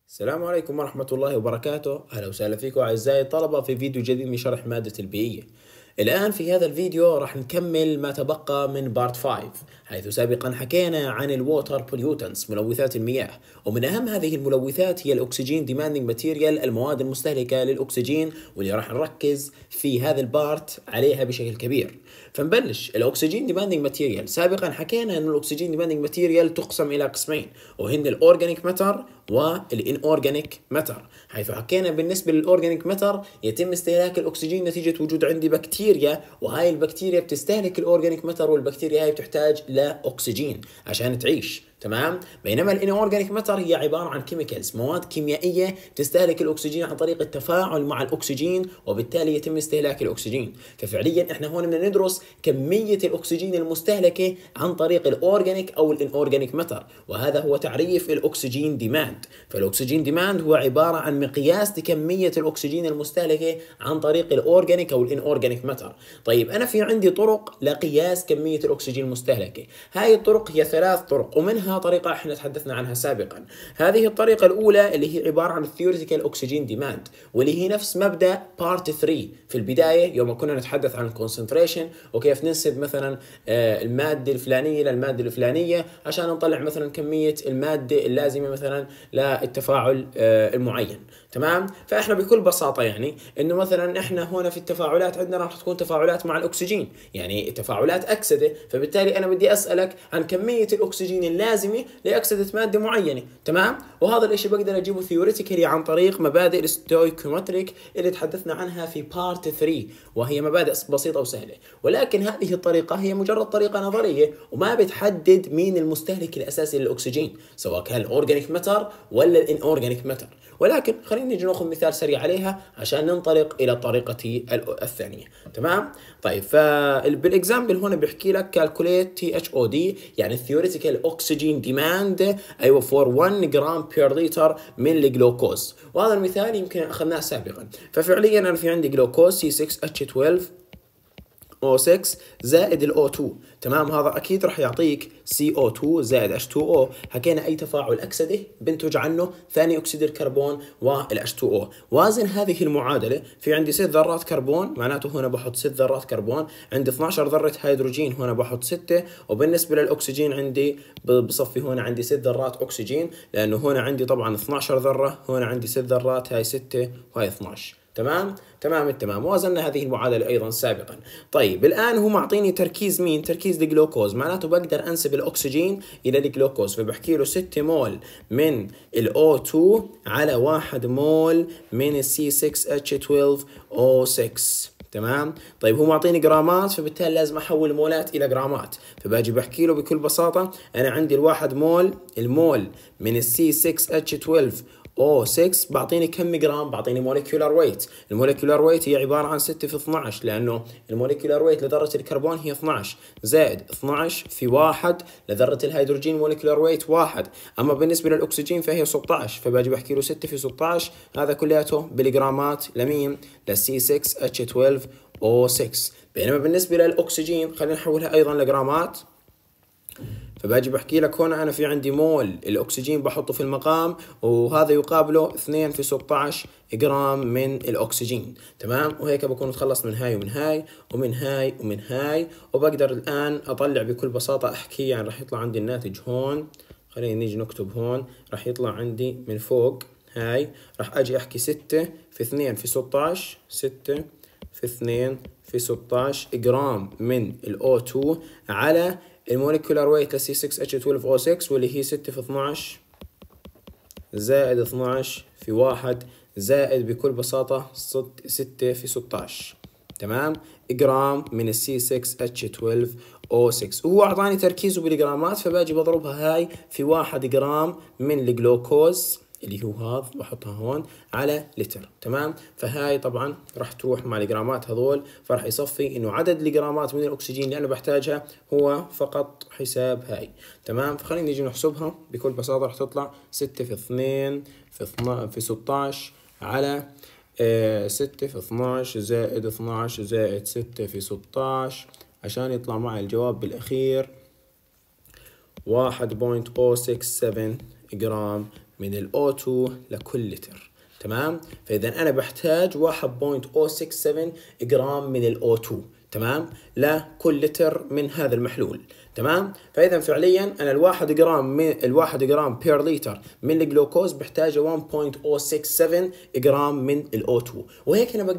السلام عليكم ورحمة الله وبركاته. أهلا وسهلا فيكم أعزائي الطلبة في فيديو جديد من شرح مادة البيئية. الآن في هذا الفيديو راح نكمل ما تبقى من بارت 5، حيث سابقا حكينا عن الووتر بوليوتنس، ملوثات المياه، ومن أهم هذه الملوثات هي الأكسجين ديماندينج ماتيريال، المواد المستهلكة للأكسجين، واللي راح نركز في هذا البارت عليها بشكل كبير. فنبلش الأكسجين ديماندينج ماتيريال. سابقا حكينا أن الأكسجين ديماندينج ماتيريال تقسم إلى قسمين، وهن الأورجانيك ماتر والإن أورجانيك ماتر. حيث حكينا بالنسبة للأورجانيك ماتر يتم استهلاك الأكسجين نتيجة وجود عندي بكتيريا، وهاي البكتيريا بتستهلك الأورجانيك ماتر، والبكتيريا هاي بتحتاج لأكسجين عشان تعيش. تمام. بينما الانورجانيك ماتر هي عباره عن كيميكالز، مواد كيميائيه تستهلك الاكسجين عن طريق التفاعل مع الاكسجين، وبالتالي يتم استهلاك الاكسجين. ففعليا احنا هون بدنا ندرس كميه الاكسجين المستهلكه عن طريق الاورجانيك او الانورجانيك ماتر، وهذا هو تعريف الاكسجين ديماند. فالاكسجين ديماند هو عباره عن مقياس لكميه الاكسجين المستهلكه عن طريق الاورجانيك او الانورجانيك ماتر. طيب انا في عندي طرق لقياس كميه الاكسجين المستهلكه. هاي الطرق هي 3 طرق، ومنها طريقة احنا تحدثنا عنها سابقا. هذه الطريقة الأولى اللي هي عبارة عن الثيوريتيكال أكسجين ديماند، واللي هي نفس مبدأ بارت 3 في البداية يوم كنا نتحدث عن الكونسنتريشن، وكيف ننسب مثلا المادة الفلانية للمادة الفلانية عشان نطلع مثلا كمية المادة اللازمة مثلا للتفاعل المعين. تمام. فاحنا بكل بساطة يعني انه مثلا احنا هنا في التفاعلات عندنا راح تكون تفاعلات مع الأكسجين، يعني تفاعلات أكسدة، فبالتالي أنا بدي أسألك عن كمية الأكسجين اللازمة لأكسدة مادة معينة. تمام. وهذا الاشي بقدر اجيبه ثيوريتيكالي عن طريق مبادئ الستويكيومتريك اللي تحدثنا عنها في بارت 3، وهي مبادئ بسيطة وسهلة. ولكن هذه الطريقة هي مجرد طريقة نظرية، وما بتحدد مين المستهلك الأساسي للأكسجين، سواء كان الأورجانيك ماتر ولا الإنأورجانيك ماتر. ولكن خلينا نيجي ناخذ مثال سريع عليها عشان ننطلق إلى الطريقة الثانية. تمام. طيب فبالاكزامبل هنا بيحكي لك كالكوليت تي اتش او دي، يعني الثيوريتيكال اوكسجين ديماند، ايوه، فور 1 جرام بير لتر من الجلوكوز. وهذا المثال يمكن اخذناه سابقا. ففعليا انا في عندي جلوكوز سي 6 اتش 12 O6 زائد ال O2. تمام. هذا اكيد راح يعطيك CO2 زائد H2O. حكينا اي تفاعل اكسده بنتج عنه ثاني اكسيد الكربون وال H2O. وازن هذه المعادله، في عندي 6 ذرات كربون، معناته هنا بحط 6 ذرات كربون، عندي 12 ذره هيدروجين، هنا بحط 6، وبالنسبه للاكسجين عندي بصفي هنا عندي 6 ذرات اكسجين، لانه هنا عندي طبعا 12 ذره، هنا عندي 6 ذرات، هاي 6 وهي 12. تمام. تمام التمام. وزننا هذه المعادلة أيضا سابقا. طيب الآن هو معطيني تركيز مين؟ تركيز الجلوكوز، معناته بقدر أنسب الأكسجين إلى الجلوكوز، فبحكي له 6 مول من ال O2 على 1 مول من ال C6H12O6. تمام. طيب هو معطيني جرامات، فبالتالي لازم احول مولات الى جرامات، فباجي بحكي له بكل بساطه انا عندي الواحد مول، المول من السي 6 اتش 12 او 6 بعطيني كم جرام؟ بعطيني موليكيولار ويت. الموليكيولار ويت هي عباره عن 6 في 12، لانه الموليكيولار ويت لذره الكربون هي 12 زائد 12 في 1 لذره الهيدروجين موليكيولار ويت 1. اما بالنسبه للاكسجين فهي 16، فباجي بحكي له 6 في 16، هذا كلياته بالجرامات لمين؟ للسي 6 اتش 12 او 6. بينما بالنسبه للاكسجين خلينا نحولها ايضا لجرامات، فباجي بحكي لك هون انا في عندي مول الاكسجين بحطه في المقام، وهذا يقابله 2 في 16 جرام من الاكسجين. تمام. وهيك بكون تخلصت من هاي ومن هاي ومن هاي ومن هاي، وبقدر الان اطلع بكل بساطه احكي، يعني راح يطلع عندي الناتج هون. خلينا نيجي نكتب هون، راح يطلع عندي من فوق هاي، راح اجي احكي 6 في 2 في 16، 6 في 2 في 16 جرام من الO2 على الموليكولار ويت لسي 6 اتش 12 O6، واللي هي 6 في 12 زائد 12 في 1 زائد بكل بساطة 6 في 16. تمام. جرام من السي 6 اتش 12 O6، وهو اعطاني تركيزه بالجرامات، فباجي بضربها هاي في 1 جرام من الجلوكوز اللي هو هذا، بحطها هون على لتر. تمام. فهاي طبعا راح تروح مع الجرامات هذول، فراح يصفي انه عدد الجرامات من الاكسجين اللي انا بحتاجها هو فقط حساب هاي. تمام. فخلينا نيجي نحسبها بكل بساطة، راح تطلع 6 في 2 في 16 على 6 في 12 زائد 12 زائد 6 في 16، عشان يطلع معي الجواب بالأخير 1.067 جرام من الO2 لكل لتر. تمام. فإذا أنا بحتاج 1.067 جرام من الO2 تمام لكل لتر من هذا المحلول. تمام. فإذا فعليا أنا الواحد جرام بير لتر من الجلوكوز بحتاج 1.067 جرام من الO2. وهيك أنا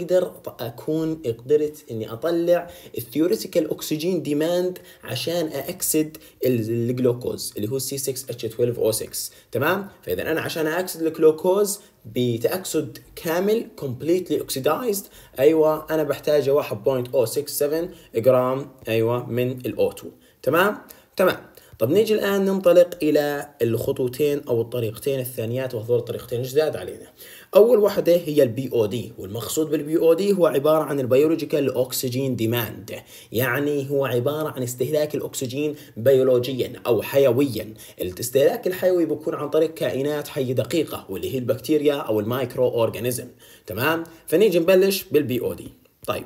قدرت إني أطلع الثيوريتيكال أكسجين ديماند عشان أكسد الجلوكوز اللي هو C6H12O6. تمام. فإذا أنا عشان أكسد الجلوكوز بتأكسد كامل completely oxidized أيوة أنا بحتاج 1.067 جرام أيوة من الO2. تمام. طب نيجي الآن ننطلق إلى الخطوتين أو الطريقتين الثانيات، وهذول الطريقتين جداد علينا. أول واحدة هي الBOD، والمقصود بالBOD هو عبارة عن البيولوجيكال أكسجين ديماند، يعني هو عبارة عن استهلاك الأكسجين بيولوجيا أو حيويا. الاستهلاك الحيوي بيكون عن طريق كائنات حية دقيقة واللي هي البكتيريا أو المايكرو أورجانيزم. تمام. فنيجي نبلش بالBOD. طيب،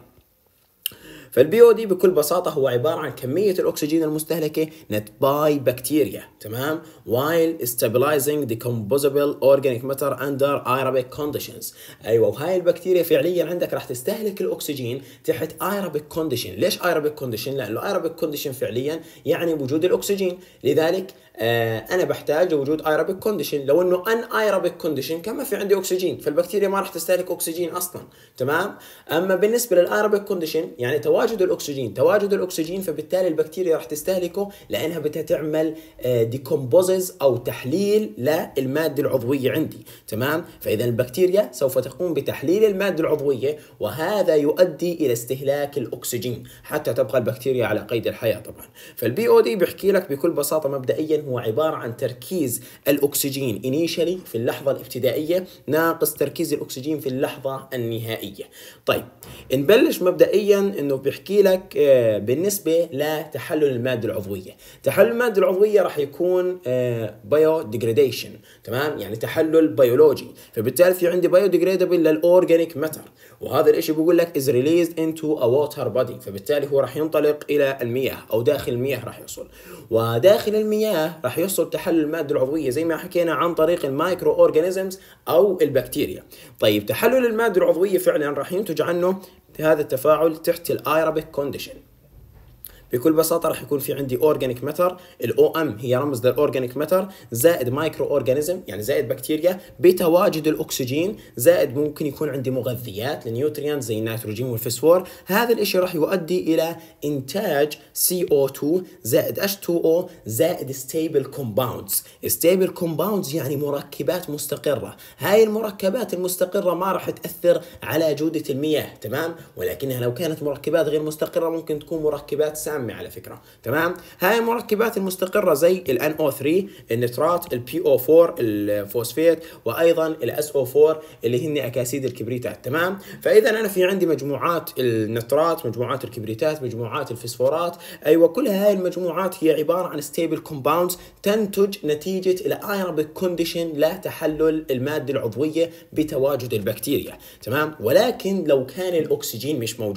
فالBOD بكل بساطة هو عبارة عن كمية الأكسجين المستهلكة net by بكتيريا. تمام. while stabilizing decomposable organic matter under aerobic conditions. أيوة، وهاي البكتيريا فعليا عندك راح تستهلك الأكسجين تحت aerobic condition. ليش aerobic condition؟ لأنه aerobic condition فعليا يعني وجود الأكسجين، لذلك أنا بحتاج وجود aerobic condition. لو إنه anaerobic condition كان ما في عندي أكسجين، فالبكتيريا ما راح تستهلك أكسجين أصلا. تمام. أما بالنسبة للaerobic condition يعني تواجد الأكسجين، فبالتالي البكتيريا راح تستهلكه لأنها بتعمل decomposes أو تحليل للمادة العضوية عندي. تمام. فإذا البكتيريا سوف تقوم بتحليل المادة العضوية، وهذا يؤدي إلى استهلاك الأكسجين حتى تبقى البكتيريا على قيد الحياة طبعا. فالBOD بيحكي لك بكل بساطة مبدئيا هو عبارة عن تركيز الأكسجين initially في اللحظة الابتدائية ناقص تركيز الأكسجين في اللحظة النهائية. طيب، نبلش مبدئيا إنه بيحكي لك بالنسبة لتحلل المادة العضوية. تحلل المادة العضوية راح يكون biodegradation. تمام. يعني تحلل بيولوجي، فبالتالي في عندي biodegradable للأورجانيك ماتر، وهذا الاشي بيقول لك is released into a water body. فبالتالي هو راح ينطلق إلى المياه أو داخل المياه راح يوصل، وداخل المياه راح يحصل تحلل المادة العضوية زي ما حكينا عن طريق المايكرو أورجانيزمز أو البكتيريا. طيب، تحلل المادة العضوية فعلا راح ينتج عنه هذا التفاعل تحت الايروبيك كونديشن. بكل بساطة راح يكون في عندي اورجانيك ماتر، الOM هي رمز للاورجانيك ماتر، زائد مايكرو اورجانيزم يعني زائد بكتيريا بتواجد الاكسجين، زائد ممكن يكون عندي مغذيات لنيوتريانز زي النيتروجين والفسفور. هذا الاشي راح يؤدي الى انتاج CO2 زائد H2O زائد stable compounds. stable compounds يعني مركبات مستقرة. هاي المركبات المستقرة ما راح تأثر على جودة المياه. تمام. ولكنها لو كانت مركبات غير مستقرة ممكن تكون مركبات سامة على فكرة. تمام. هاي المركبات المستقرة زي ال NO3 النترات، ال PO4 الفوسفات، وأيضا ال SO4 اللي هن أكاسيد الكبريتات. تمام. فإذا أنا في عندي مجموعات النترات، مجموعات الكبريتات، مجموعات الفسفورات. أيوة، كل هاي المجموعات هي عبارة عن stable compounds تنتج نتيجة ال aerobic condition لتحلل المادة العضوية بتواجد البكتيريا. تمام. ولكن لو كان الأكسجين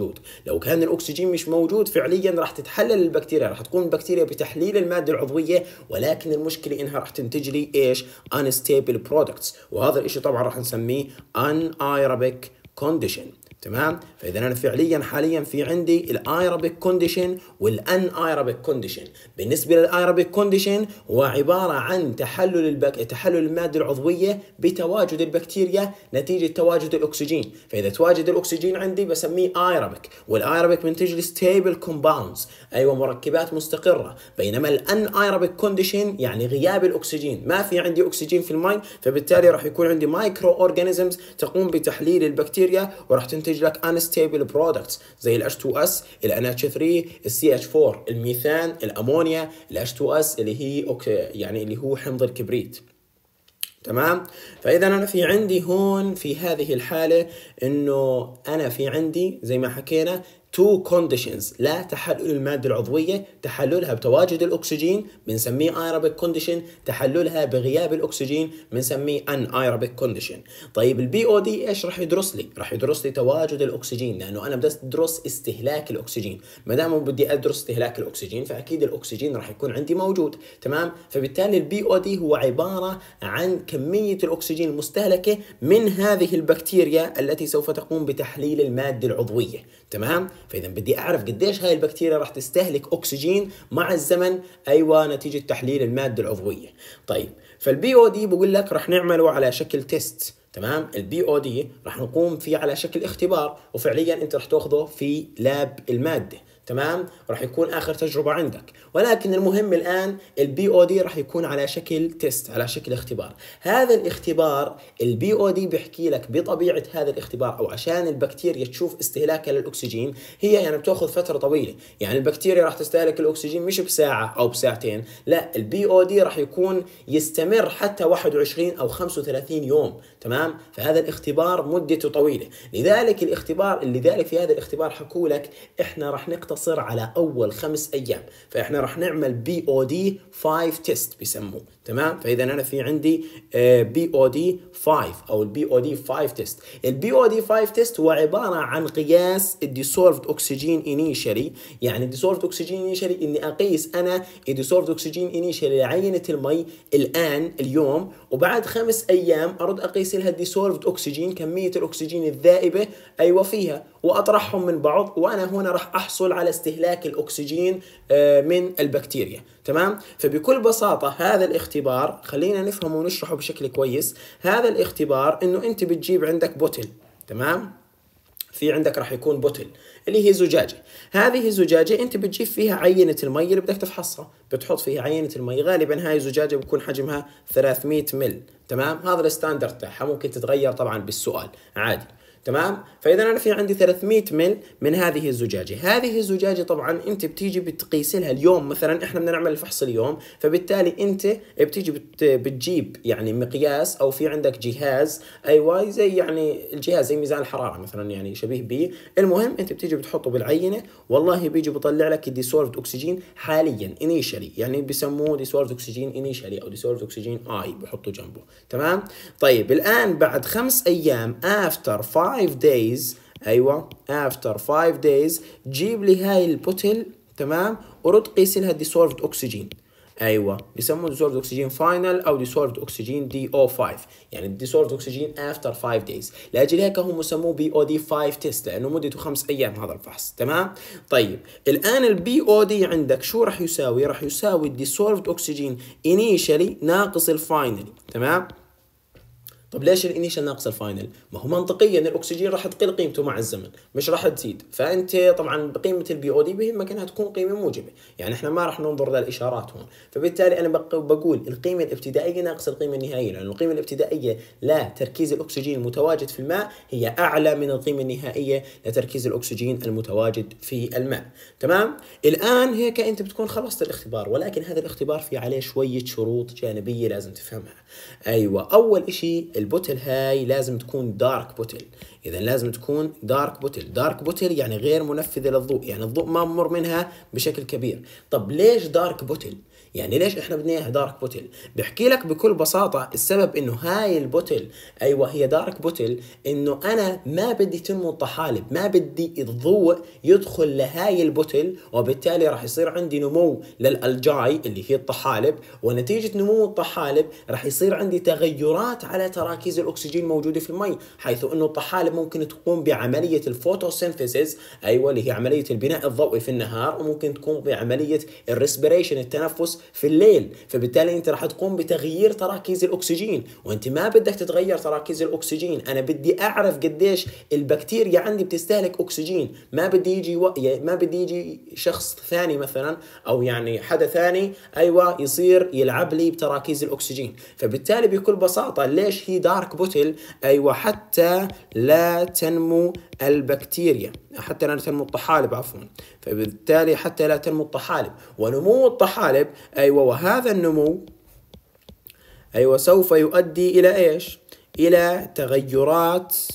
مش موجود فعليا راح تتحلل البكتيريا، راح تقوم البكتيريا بتحليل المادة العضوية، ولكن المشكلة إنها راح تنتج لي إيش؟ unstable products، وهذا الإشي طبعا راح نسميه anaerobic condition. تمام. فإذا أنا فعليا حاليا في عندي الايروبيك كونديشن والانايروبيك كونديشن. بالنسبة للايروبيك كونديشن هو عبارة عن تحلل المادة العضوية بتواجد البكتيريا نتيجة تواجد الأكسجين. فإذا تواجد الأكسجين عندي بسميه ايروبيك، والايروبيك بنتج لي ستيبل كومباوندز، أيوة مركبات مستقرة. بينما الانايروبيك كونديشن يعني غياب الأكسجين، ما في عندي أكسجين في الماء، فبالتالي راح يكون عندي مايكرو أورجانيزمز تقوم بتحليل البكتيريا وراح تنتج لك unstable products زي ال H2S، ال NH3، ال CH4 الميثان، الأمونيا، ال H2S اللي هو حمض الكبريت. تمام. فإذا أنا في عندي هون في هذه الحالة إنه أنا في عندي زي ما حكينا two conditions. لا تحلل المادة العضوية، تحللها بتواجد الأكسجين بنسميه aerobic condition، تحللها بغياب الأكسجين بنسميه anaerobic condition. طيب البي او دي ايش راح يدرس لي؟ راح يدرس لي تواجد الأكسجين، لأنه أنا بدي أدرس استهلاك الأكسجين. ما دام بدي أدرس استهلاك الأكسجين فأكيد الأكسجين راح يكون عندي موجود، تمام؟ فبالتالي البي او دي هو عبارة عن كمية الأكسجين المستهلكة من هذه البكتيريا التي سوف تقوم بتحليل المادة العضوية، تمام؟ فإذا بدي أعرف قديش هاي البكتيريا راح تستهلك أكسجين مع الزمن، أيوة، نتيجة تحليل المادة العضوية. طيب فالبي او دي بقول لك راح نعمله على شكل تيست، تمام؟ البي او دي راح نقوم فيه على شكل اختبار، وفعليا انت راح تاخذه في لاب الماده، تمام؟ راح يكون اخر تجربه عندك، ولكن المهم الان البي او دي راح يكون على شكل تيست، على شكل اختبار. هذا الاختبار البي او دي بيحكي لك بطبيعه هذا الاختبار، او عشان البكتيريا تشوف استهلاكها للاكسجين، هي يعني بتاخذ فتره طويله. يعني البكتيريا راح تستهلك الاكسجين مش بساعه او بساعتين، لا، البي او دي راح يكون يستمر حتى 21 او 35 يوم، تمام؟ فهذا الاختبار مدته طويله. لذلك في هذا الاختبار حكوا لك احنا راح نقتصر على اول 5 ايام، فاحنا راح نعمل بي او دي 5 تيست بيسموه، تمام؟ فاذا انا في عندي بي او دي 5 او البي او دي 5 تيست. البي او دي 5 تيست هو عباره عن قياس الديسولفد اوكسجين انيشالي. يعني الديسولفد اوكسجين انيشالي اني اقيس انا الديسولفد اوكسجين انيشالي لعينه المي الان اليوم، وبعد 5 ايام ارد اقيس لها الديسولفد اوكسجين، كميه الاكسجين الذائبه ايوه فيها، واطرحهم من بعض، وانا هنا راح احصل على استهلاك الاكسجين من البكتيريا، تمام؟ فبكل بساطه هذا الاختبار خلينا نفهمه ونشرحه بشكل كويس. هذا الاختبار انه انت بتجيب عندك بوتل، تمام؟ في عندك راح يكون بوتل اللي هي زجاجة. هذه الزجاجة انت بتجيب فيها عينة المي اللي بدك تفحصها، بتحط فيها عينة المي. غالبا هاي الزجاجة بيكون حجمها 300 مل، تمام؟ هذا الستاندرد تاعها، ممكن تتغير طبعا بالسؤال عادي، تمام؟ فاذا انا في عندي 300 مل من هذه الزجاجه. هذه الزجاجه طبعا انت بتيجي بتقيس لها اليوم، مثلا احنا بدنا نعمل الفحص اليوم، فبالتالي انت بتيجي بتجيب يعني مقياس، او في عندك جهاز، ايوه، زي يعني الجهاز زي ميزان الحراره مثلا، يعني شبيه به. المهم انت بتيجي بتحطه بالعينه، والله بيجي بيطلع لك الديسولفد اوكسجين حاليا انيشالي، يعني بيسموه ديسولفد اوكسجين انيشالي او ديسولفد اوكسجين اي، بحطه جنبه، تمام؟ طيب الان بعد 5 ايام after 5 days، ايوه after 5 days، جيب لي هاي البوتل، تمام؟ ورد قيس لها الديسولفد اوكسجين، ايوه، بيسموه ديسولفد اوكسجين فاينل او ديسولفد اوكسجين دي او 5، يعني الديسولفد اوكسجين افتر 5 دايز. لاجل هيك هم سموه بي او دي 5 تيست، لانه مدته 5 ايام هذا الفحص، تمام؟ طيب الان البي او دي عندك شو راح يساوي؟ راح يساوي الديسولفد اوكسجين انيشالي ناقص الفاينلي، تمام؟ طب ليش الانيشال ناقص الفاينل؟ ما هو منطقيا الاكسجين راح تقل قيمته مع الزمن، مش راح تزيد. فانت طبعا بقيمه البي او دي بهمك انها تكون قيمه موجبه، يعني احنا ما راح ننظر للاشارات هون. فبالتالي انا بقول القيمه الابتدائيه ناقص القيمه النهائيه، لان القيمه الابتدائيه لتركيز الاكسجين المتواجد في الماء هي اعلى من القيمه النهائيه لتركيز الاكسجين المتواجد في الماء، تمام؟ الان هيك انت بتكون خلصت الاختبار، ولكن هذا الاختبار في عليه شويه شروط جانبيه لازم تفهمها. ايوه، اول شيء البوتل هاي لازم تكون دارك بوتل. اذا لازم تكون دارك بوتل. دارك بوتل يعني غير منفذه للضوء، يعني الضوء ما مر منها بشكل كبير. طب ليش دارك بوتل؟ يعني ليش احنا بدنا اياها دارك بوتل؟ بحكي لك بكل بساطه السبب انه هاي البوتل، ايوه هي دارك بوتل، انه انا ما بدي تنمو الطحالب، ما بدي الضوء يدخل لهاي البوتل، وبالتالي راح يصير عندي نمو للالجاي اللي هي الطحالب، ونتيجه نمو الطحالب راح يصير عندي تغيرات على تراكيز الاكسجين الموجوده في المي، حيث انه الطحالب ممكن تقوم بعمليه الفوتوسينثيسيس، ايوه اللي هي عمليه البناء الضوئي في النهار، وممكن تقوم بعمليه الريسبيريشن التنفس في الليل. فبالتالي انت راح تقوم بتغيير تراكيز الاكسجين، وانت ما بدك تتغير تراكيز الاكسجين، انا بدي اعرف قديش البكتيريا عندي بتستهلك اكسجين. ما بدي يجي شخص ثاني مثلا، او يعني حدا ثاني، ايوه يصير يلعب لي بتراكيز الاكسجين. فبالتالي بكل بساطه ليش هي دارك بوتل؟ ايوه حتى لا تنمو البكتيريا، حتى لا تنمو الطحالب عفوا. فبالتالي حتى لا تنمو الطحالب، ونمو الطحالب ايوه، وهذا النمو ايوه سوف يؤدي الى ايش؟ الى تغيرات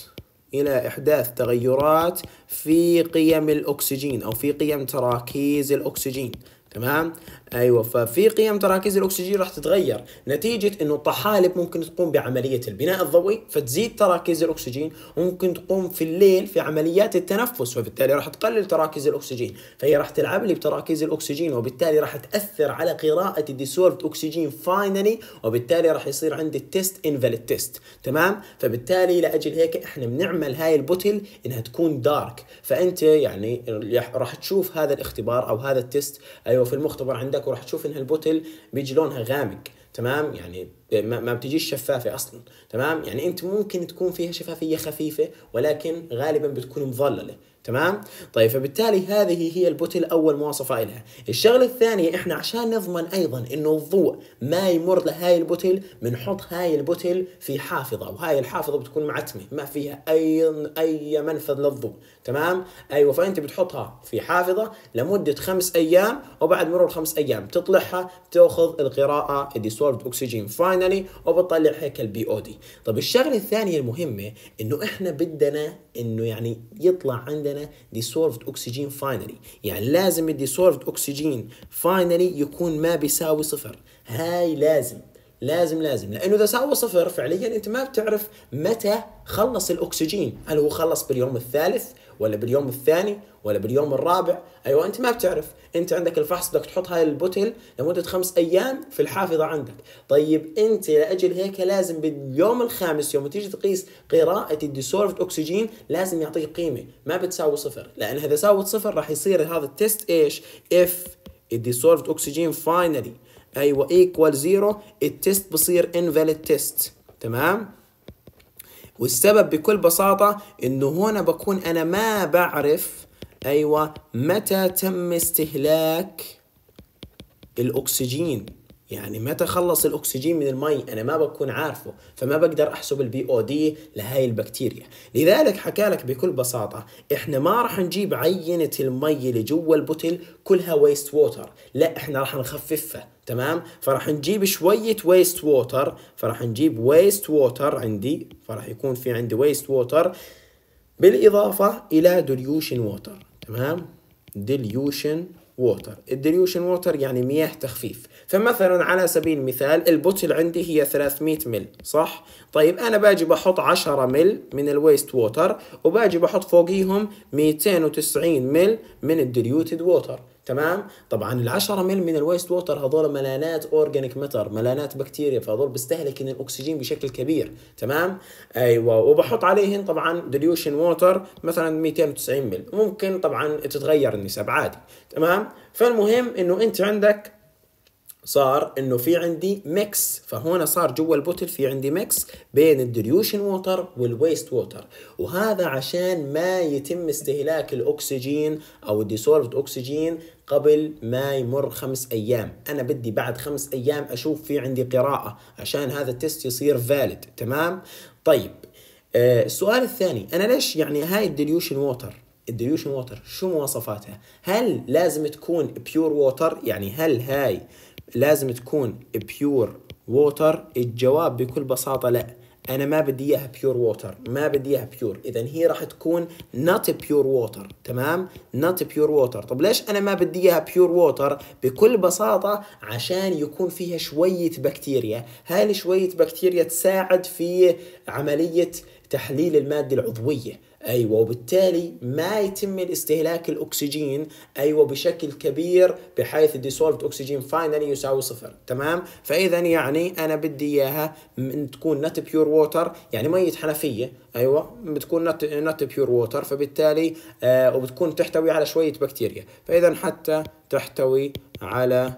إلى إحداث تغيرات في قيم الأكسجين أو في قيم تراكيز الأكسجين. تمام. ايوه، ففي قيم تراكيز الاكسجين راح تتغير نتيجه انه الطحالب ممكن تقوم بعمليه البناء الضوئي فتزيد تراكيز الاكسجين، وممكن تقوم في الليل في عمليات التنفس فبالتالي راح تقلل تراكيز الاكسجين، فهي راح تلعب لي بتراكيز الاكسجين وبالتالي راح تاثر على قراءه الديسولفد اكسجين فاينلي، وبالتالي راح يصير عندي التست انفاليد تيست. تمام. فبالتالي لاجل هيك احنا بنعمل هاي البوتل انها تكون دارك، فانت يعني راح تشوف هذا الاختبار او هذا التست في المختبر عندك، وراح تشوف ان البوتل بيجي لونها غامق. تمام. يعني ما بتجيش شفافه اصلا. تمام. يعني انت ممكن تكون فيها شفافيه خفيفه ولكن غالبا بتكون مظلله. تمام. طيب فبالتالي هذه هي البوتل اول مواصفه لها. الشغله الثانيه، احنا عشان نضمن ايضا انه الضوء ما يمر لهاي البوتل بنحط هاي البوتل في حافظه، وهاي الحافظه بتكون معتمه ما فيها اي منفذ للضوء. تمام. ايوه، فانت بتحطها في حافظه لمده 5 ايام، وبعد مرور 5 ايام تطلعها تاخذ القراءه الديسولفد اكسجين فاينلي وبتطلع هيك البي او دي. طب الشغله الثانيه المهمه انه احنا بدنا انه يعني يطلع عندنا dissolved oxygen finally، يعني لازم الديسولفد اكسجين فاينلي يكون ما بيساوي صفر. هاي لازم لانه اذا ساوي صفر فعليا انت ما بتعرف متى خلص الاكسجين، هل هو خلص باليوم الثالث ولا باليوم الثاني ولا باليوم الرابع. ايوه انت ما بتعرف، انت عندك الفحص بدك تحط هاي البوتل لمده 5 ايام في الحافظه عندك. طيب انت لاجل هيك لازم باليوم الخامس يوم تيجي تقيس قراءه الديسولفد اكسجين لازم يعطيك قيمه ما بتساوي صفر، لان اذا ساوت صفر راح يصير هذا التست ايش؟ اف الديسولفد اكسجين فاينلي ايكوال زيرو، التست بصير انفاليد تيست. تمام. والسبب بكل بساطة انه هنا بكون انا ما بعرف متى تم استهلاك الاكسجين، يعني متى خلص الاكسجين من المي انا ما بكون عارفه، فما بقدر احسب البي او دي لهاي البكتيريا. لذلك حكى لك بكل بساطه احنا ما راح نجيب عينه المي اللي جوا البوتل كلها ويست ووتر، لا احنا راح نخففها. تمام. فراح نجيب شويه ويست ووتر، فراح نجيب ويست ووتر عندي، فراح يكون في عندي ويست ووتر بالاضافه الى ديليوشن ووتر. تمام. ديليوشن ووتر، الديليوشن ووتر يعني مياه تخفيف. فمثلا على سبيل المثال البوتل عندي هي 300 مل صح؟ طيب انا باجي بحط 10 مل من الويست ووتر وباجي بحط فوقيهم 290 مل من الديليوتد ووتر. تمام. طبعا ال10 مل من الويست ووتر هذول ملانات اورجانيك ماتر، ملانات بكتيريا، فهذول بيستهلكن الاكسجين بشكل كبير. تمام. ايوه، وبحط عليهن طبعا ديليوشن ووتر مثلا 290 مل، ممكن طبعا تتغير النسب عادي. تمام. فالمهم انه انت عندك صار انه في عندي ميكس، فهنا صار جوا البوتل في عندي ميكس بين الديليوشن ووتر والويست ووتر، وهذا عشان ما يتم استهلاك الاكسجين او الديسولفد اكسجين قبل ما يمر 5 ايام. انا بدي بعد 5 ايام اشوف في عندي قراءة عشان هذا التست يصير فاليد. تمام. طيب السؤال الثاني، انا ليش يعني هاي الديليوشن ووتر شو مواصفاتها؟ هل لازم تكون بيور ووتر؟ يعني هل هاي لازم تكون بيور ووتر؟ الجواب بكل بساطة لا، انا ما بدي اياها بيور ووتر، ما بدي اياها بيور، اذا هي راح تكون not pure water. تمام. not pure water. طب ليش انا ما بدي اياها بيور ووتر؟ بكل بساطة عشان يكون فيها شوية بكتيريا، هاي شوية بكتيريا تساعد في عملية تحليل المادة العضوية. ايوه، وبالتالي ما يتم الاستهلاك الاكسجين بشكل كبير بحيث الديسولفد اكسجين فاينلي يساوي صفر. تمام. فاذا يعني انا بدي اياها تكون نت بيور ووتر، يعني ميه حنفيه. بتكون نت بيور ووتر، فبالتالي وبتكون تحتوي على شويه بكتيريا، فاذا حتى تحتوي على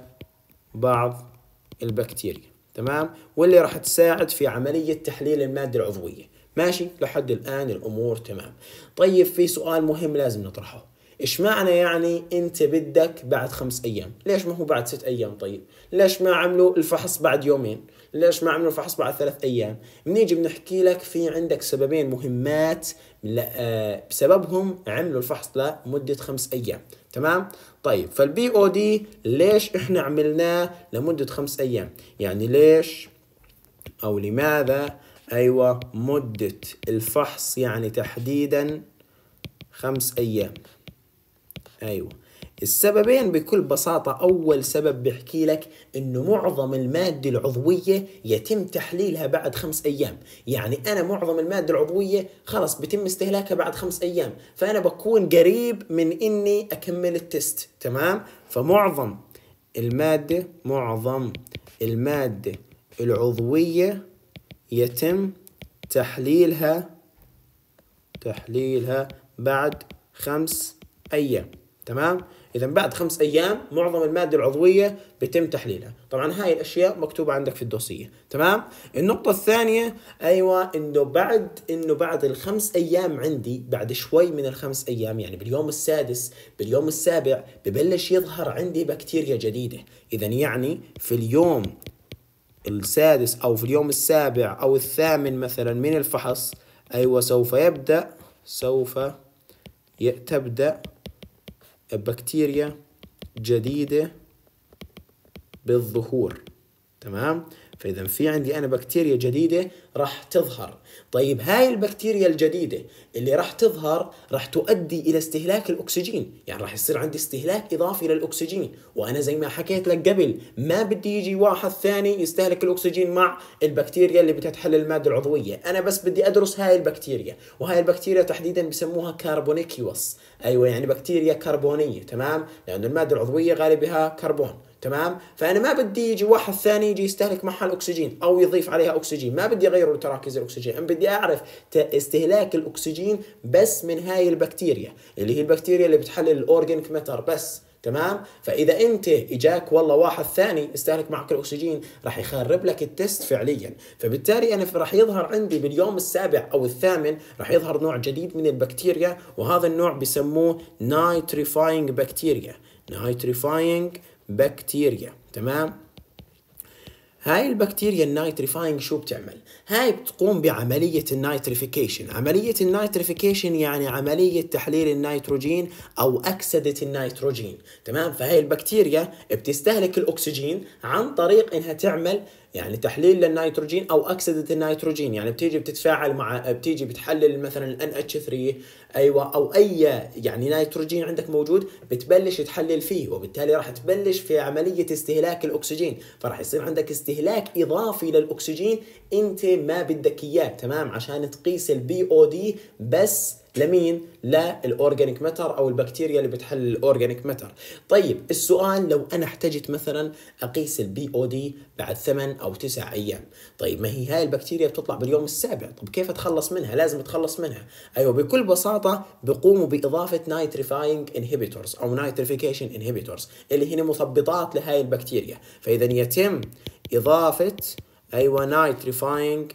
بعض البكتيريا. تمام. واللي راح تساعد في عمليه تحليل الماده العضويه. ماشي لحد الآن الأمور تمام. طيب في سؤال مهم لازم نطرحه، إيش معنى يعني أنت بدك بعد 5 أيام؟ ليش ما هو بعد 6 أيام؟ طيب ليش ما عملوا الفحص بعد يومين؟ ليش ما عملوا الفحص بعد 3 أيام؟ بنيجي بنحكي لك في عندك سببين مهمات بسببهم عملوا الفحص لمدة 5 أيام. تمام. طيب فالبي او دي ليش إحنا عملناه لمدة 5 أيام؟ يعني ليش أو لماذا أيوة مدة الفحص يعني تحديدا 5 أيام. أيوة السببين بكل بساطة، أول سبب بيحكي لك إنه معظم المادة العضوية يتم تحليلها بعد 5 أيام. يعني أنا معظم المادة العضوية خلص بيتم استهلاكها بعد 5 أيام، فأنا بكون قريب من إني أكمل التست. تمام؟ فمعظم المادة العضوية يتم تحليلها بعد 5 أيام. تمام؟ إذا بعد 5 أيام معظم المادة العضوية بيتم تحليلها. طبعا هاي الأشياء مكتوبة عندك في الدوسية. تمام؟ النقطة الثانية أيوة إنه بعد ال5 أيام عندي، بعد شوي من ال5 أيام يعني باليوم السادس باليوم السابع ببلش يظهر عندي بكتيريا جديدة. إذا يعني في اليوم السادس أو في اليوم السابع أو الثامن مثلا من الفحص، أيوة تبدأ بكتيريا جديدة بالظهور. تمام؟ فإذا في عندي أنا بكتيريا جديدة راح تظهر. طيب هاي البكتيريا الجديدة اللي راح تظهر راح تؤدي إلى استهلاك الأكسجين، يعني راح يصير عندي استهلاك إضافي للأكسجين. وأنا زي ما حكيت لك قبل ما بدي يجي واحد ثاني يستهلك الأكسجين مع البكتيريا اللي بتتحلل المادة العضوية، أنا بس بدي أدرس هاي البكتيريا. وهاي البكتيريا تحديدا بسموها كربونيكيوس. أيوة يعني بكتيريا كربونية. تمام؟ لأن المادة العضوية غالبها كربون. تمام؟ فأنا ما بدي يجي واحد ثاني يجي يستهلك معها الأكسجين أو يضيف عليها أكسجين، ما بدي أغير تراكيز الأكسجين، أنا بدي أعرف استهلاك الأكسجين بس من هاي البكتيريا اللي هي البكتيريا اللي بتحلل الأورجانيك ماتر بس. تمام؟ فإذا أنت إجاك والله واحد ثاني استهلك معك الأكسجين راح يخرب لك التست فعليا. فبالتالي أنا راح يظهر عندي باليوم السابع أو الثامن راح يظهر نوع جديد من البكتيريا، وهذا النوع بسموه نايتريفاينج بكتيريا. تمام؟ هاي البكتيريا النايتريفاينج شو بتعمل؟ هاي بتقوم بعملية النايتريفيكيشن. عملية النايتريفيكيشن يعني عملية تحليل النيتروجين أو أكسدة النيتروجين. تمام؟ فهاي البكتيريا بتستهلك الأكسجين عن طريق إنها تعمل يعني تحليل للنيتروجين أو أكسدة النيتروجين. يعني بتيجي بتتفاعل بتيجي بتحلل مثلا ال NH3 أيوة أو أي يعني نيتروجين عندك موجود بتبلش تحلل فيه، وبالتالي راح تبلش في عملية استهلاك الأكسجين، فراح يصير عندك استهلاك إضافي للأكسجين أنت ما بدك إياه. تمام؟ عشان تقيس الBOD بس لمين؟ للأورجانيك ماتر أو البكتيريا اللي بتحلل الأورجانيك ماتر. طيب السؤال، لو أنا احتجت مثلا أقيس الBOD بعد 8 أو 9 أيام، طيب ما هي هاي البكتيريا بتطلع باليوم السابع، طب كيف أتخلص منها؟ لازم أتخلص منها. أيوة بكل بساطة بقوموا بإضافة نايتريفاينج انهبيتورز أو نايتريفيكيشن انهبيتورز اللي هن مثبطات لهاي البكتيريا. فإذا يتم إضافة أيوة نايتريفاينج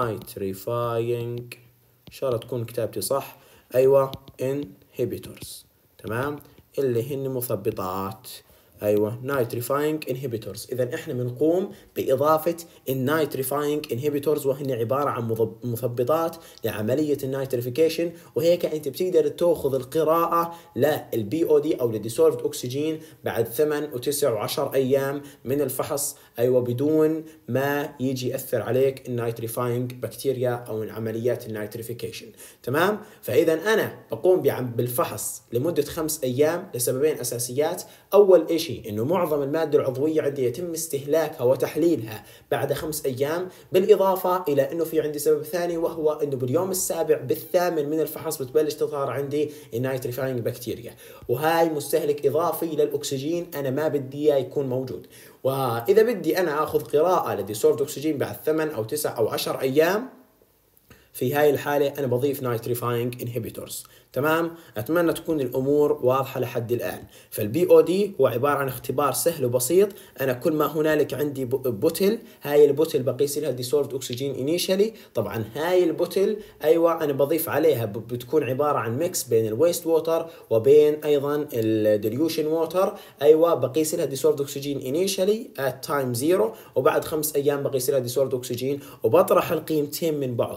إن شاء الله تكون كتابتي صح، أيوة inhibitors. تمام؟ اللي هن مثبطات. أيوة نايتريفاينج انهبيتورز. إذا إحنا بنقوم بإضافة النايتريفاينج انهبيتورز، وهن عبارة عن مثبطات لعملية النايتريفيكيشن. وهيك أنت بتقدر تأخذ القراءة للBOD أو للديسولفد أكسجين بعد 8 و9 و10 أيام من الفحص. أيوة بدون ما يجي يأثر عليك النايتريفاينج بكتيريا أو عمليات النايتريفيكيشن. تمام؟ فإذا أنا بقوم بالفحص لمدة 5 أيام لسببين أساسيات. أول إشي إنه معظم المادة العضوية عندي يتم استهلاكها وتحليلها بعد 5 أيام، بالإضافة إلى إنه في عندي سبب ثاني، وهو إنه باليوم السابع بالثامن من الفحص بتبلش تظهر عندي النايتريفاينج بكتيريا، وهاي مستهلك إضافي للأكسجين أنا ما بدي إياه يكون موجود. وإذا بدي أنا أخذ قراءة لديسولفد أكسجين بعد 8 أو 9 أو 10 أيام، في هاي الحالة أنا بضيف نايتريفاينج انهبيتورز. تمام؟ أتمنى تكون الأمور واضحة لحد الآن. فالBOD هو عبارة عن اختبار سهل وبسيط. أنا كل ما هنالك عندي بوتل، هاي البوتل بقيس لها ديسولفد أكسجين إنيشالي. طبعا هاي البوتل أيوة أنا بضيف عليها بتكون عبارة عن ميكس بين الويست ووتر وبين أيضا الديليوشن ووتر. أيوة بقيس لها ديسولفد أكسجين إنيشالي at time 0، وبعد 5 أيام بقيس لها ديسولفد أكسجين، وبطرح القيمتين من بعض.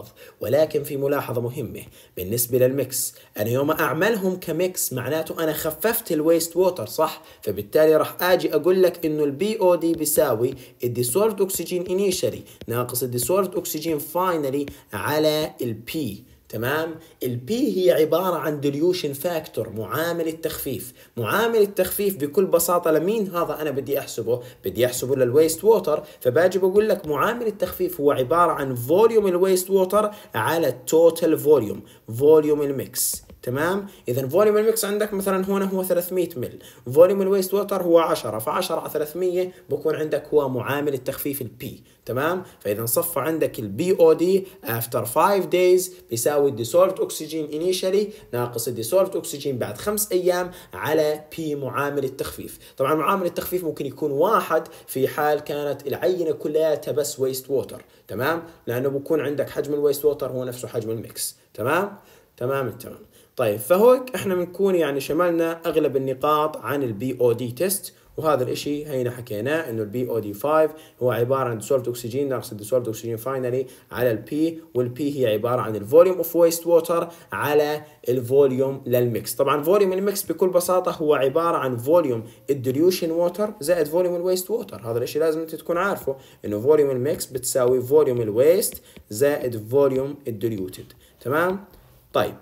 ولكن في ملاحظة مهمة بالنسبة للميكس، أنا يوم أعملهم كميكس معناته أنا خففت الويست ووتر صح؟ فبالتالي راح أجي أقول لك إنه البي أو دي بيساوي الديسولفد أكسجين إنيشالي ناقص الديسولفد أكسجين فاينالي على البي. تمام. البي هي عبارة عن ديليوشن فاكتور، معامل التخفيف. معامل التخفيف بكل بساطة لمين هذا أنا بدي أحسبه؟ بدي أحسبه للويست ووتر، فباجي بقول لك معامل التخفيف هو عبارة عن فوليوم الويست ووتر على التوتال فوليوم الميكس. تمام. اذا فوليوم الميكس عندك مثلا هنا هو 300 مل، فوليوم الويست ووتر هو 10، ف10 على 300 بكون عندك هو معامل التخفيف البي. تمام. فاذا صفى عندك البي او دي افتر 5 days بيساوي الديسولفد اوكسجين انيشالي ناقص الديسولفد اوكسجين بعد 5 ايام على بي معامل التخفيف. طبعا معامل التخفيف ممكن يكون 1 في حال كانت العينه كلها بس ويست ووتر. تمام. لانه بكون عندك حجم الويست ووتر هو نفسه حجم الميكس. تمام. طيب فهوك احنا بنكون يعني شملنا اغلب النقاط عن البي او دي تيست، وهذا الاشي هينا حكيناه انه البي او دي 5 هو عباره عن ديسولفد اكسجين ناقص الديسولفد اكسجين فاينالي على البي، والبي هي عباره عن الفوليوم اوف ويست ووتر على الفوليوم للميكس. طبعا فوليوم الميكس بكل بساطه هو عباره عن فوليوم الديليوشن ووتر زائد فوليوم الويست ووتر. هذا الاشي لازم انت تكون عارفه انه فوليوم الميكس بتساوي فوليوم الويست زائد فوليوم الديليوتد. تمام. طيب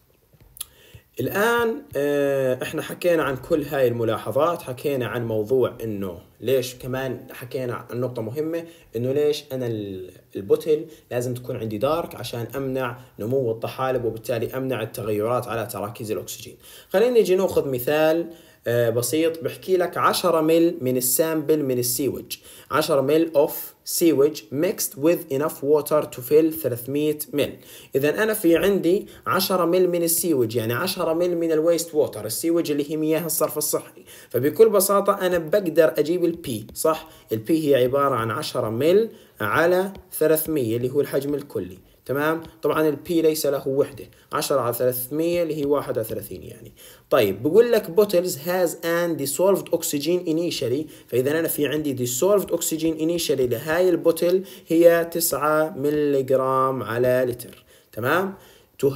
الآن احنا حكينا عن كل هاي الملاحظات، حكينا عن موضوع انه ليش، كمان حكينا عن نقطة مهمة انه ليش انا البوتل لازم تكون عندي دارك عشان امنع نمو الطحالب وبالتالي امنع التغيرات على تراكيز الاكسجين. خلينا نيجي ناخذ مثال بسيط بحكي لك 10 مل من السامبل من السيوج، 10 مل اوف sewage mixed with enough water to fill 300 مل. إذا أنا في عندي 10 مل من السيوج، يعني 10 مل من الويست ووتر، السيوج اللي هي مياه الصرف الصحي. فبكل بساطة أنا بقدر أجيب البي صح؟ البي هي عبارة عن 10 مل على 300 اللي هو الحجم الكلي. تمام. طبعا البي ليس له وحدة، 10 على 300 اللي هي 31 يعني. طيب بقول لك bottles has an dissolved oxygen initially، فإذا أنا في عندي dissolved oxygen initially لهاي البوتل هي 9 ملغرام على لتر. تمام. to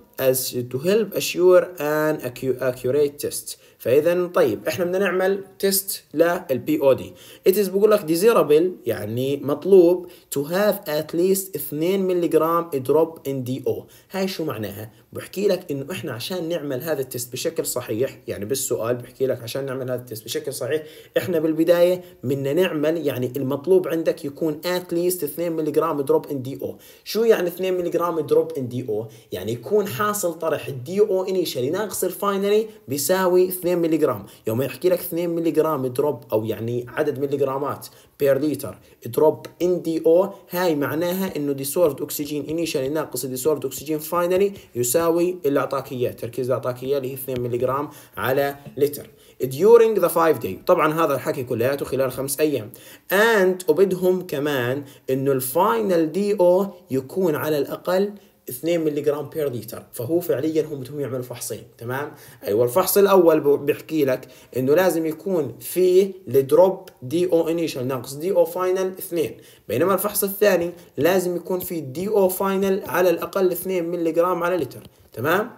help assure an accurate test. فإذا طيب احنا بدنا نعمل تيست للبي او دي. it is بقول لك desirable يعني مطلوب to have at least 2 ملغرام drop in DO. هاي شو معناها؟ بحكي لك انه احنا عشان نعمل هذا التيست بشكل صحيح، يعني بالسؤال بحكي لك عشان نعمل هذا التيست بشكل صحيح احنا بالبداية بدنا نعمل يعني المطلوب عندك يكون at least 2 ملغرام drop in DO. شو يعني 2 ملغرام drop in DO؟ يعني يكون حاصل طرح الدي او انيشالي ناقص الفاينالي بيساوي 2 ملغرام. يوم يحكي لك 2 ملغرام دروب او يعني عدد ملغرامات بير لتر دروب ان دي او، هاي معناها انه ديسولفد اكسجين انيشالي ناقص ديسولفد اكسجين فاينالي يساوي اللي اعطاك اياه، تركيز اعطاك اياه اللي هي 2 ملغرام على لتر during the 5 day. طبعا هذا الحكي كلياته خلال 5 ايام. and وبدهم كمان انه الفاينل دي او يكون على الاقل 2 ملغرام بير لتر. فهو فعليا هم بدهم يعملوا فحصين. تمام. ايوه الفحص الاول بيحكي لك انه لازم يكون فيه الدروب دي او انيشال ناقص دي او فاينل 2، بينما الفحص الثاني لازم يكون فيه دي او فاينل على الاقل 2 ملغرام على لتر. تمام.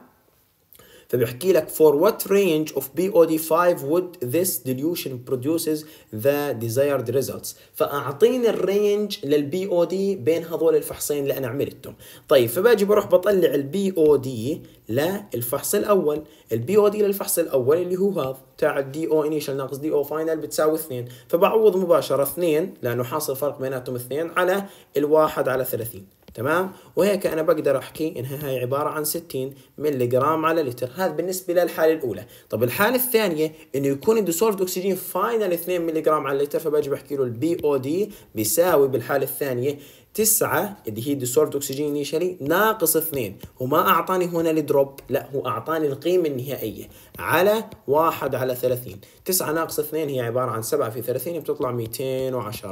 فبيحكي لك for what range of BOD5 would this dilution produces the desired results. فأعطيني الرينج للبي او دي بين هذول الفحصين اللي أنا عملتهم. طيب فباجي بروح بطلع البي او دي للفحص الأول. البي او دي للفحص الأول اللي هو هذا تاع الدي او انيشال ناقص دي او فاينل بتساوي 2، فبعوض مباشرة 2 لأنه حاصل فرق بيناتهم 2 على الواحد على 30. تمام. وهيك أنا بقدر أحكي إنها هاي عبارة عن 60 ملغرام على لتر. هذا بالنسبة للحالة الأولى. طب الحالة الثانية إنه يكون الديسولفد أكسجين فاينل 2 ملغرام على لتر، فباجي بحكي له البي أو دي بيساوي بالحالة الثانية 9 اللي هي ديسولفد أكسجين انيشالي ناقص 2، وما أعطاني هنا الدروب، لا هو أعطاني القيمة النهائية على 1 على 30. 9 ناقص 2 هي عبارة عن 7 في 30 بتطلع 210.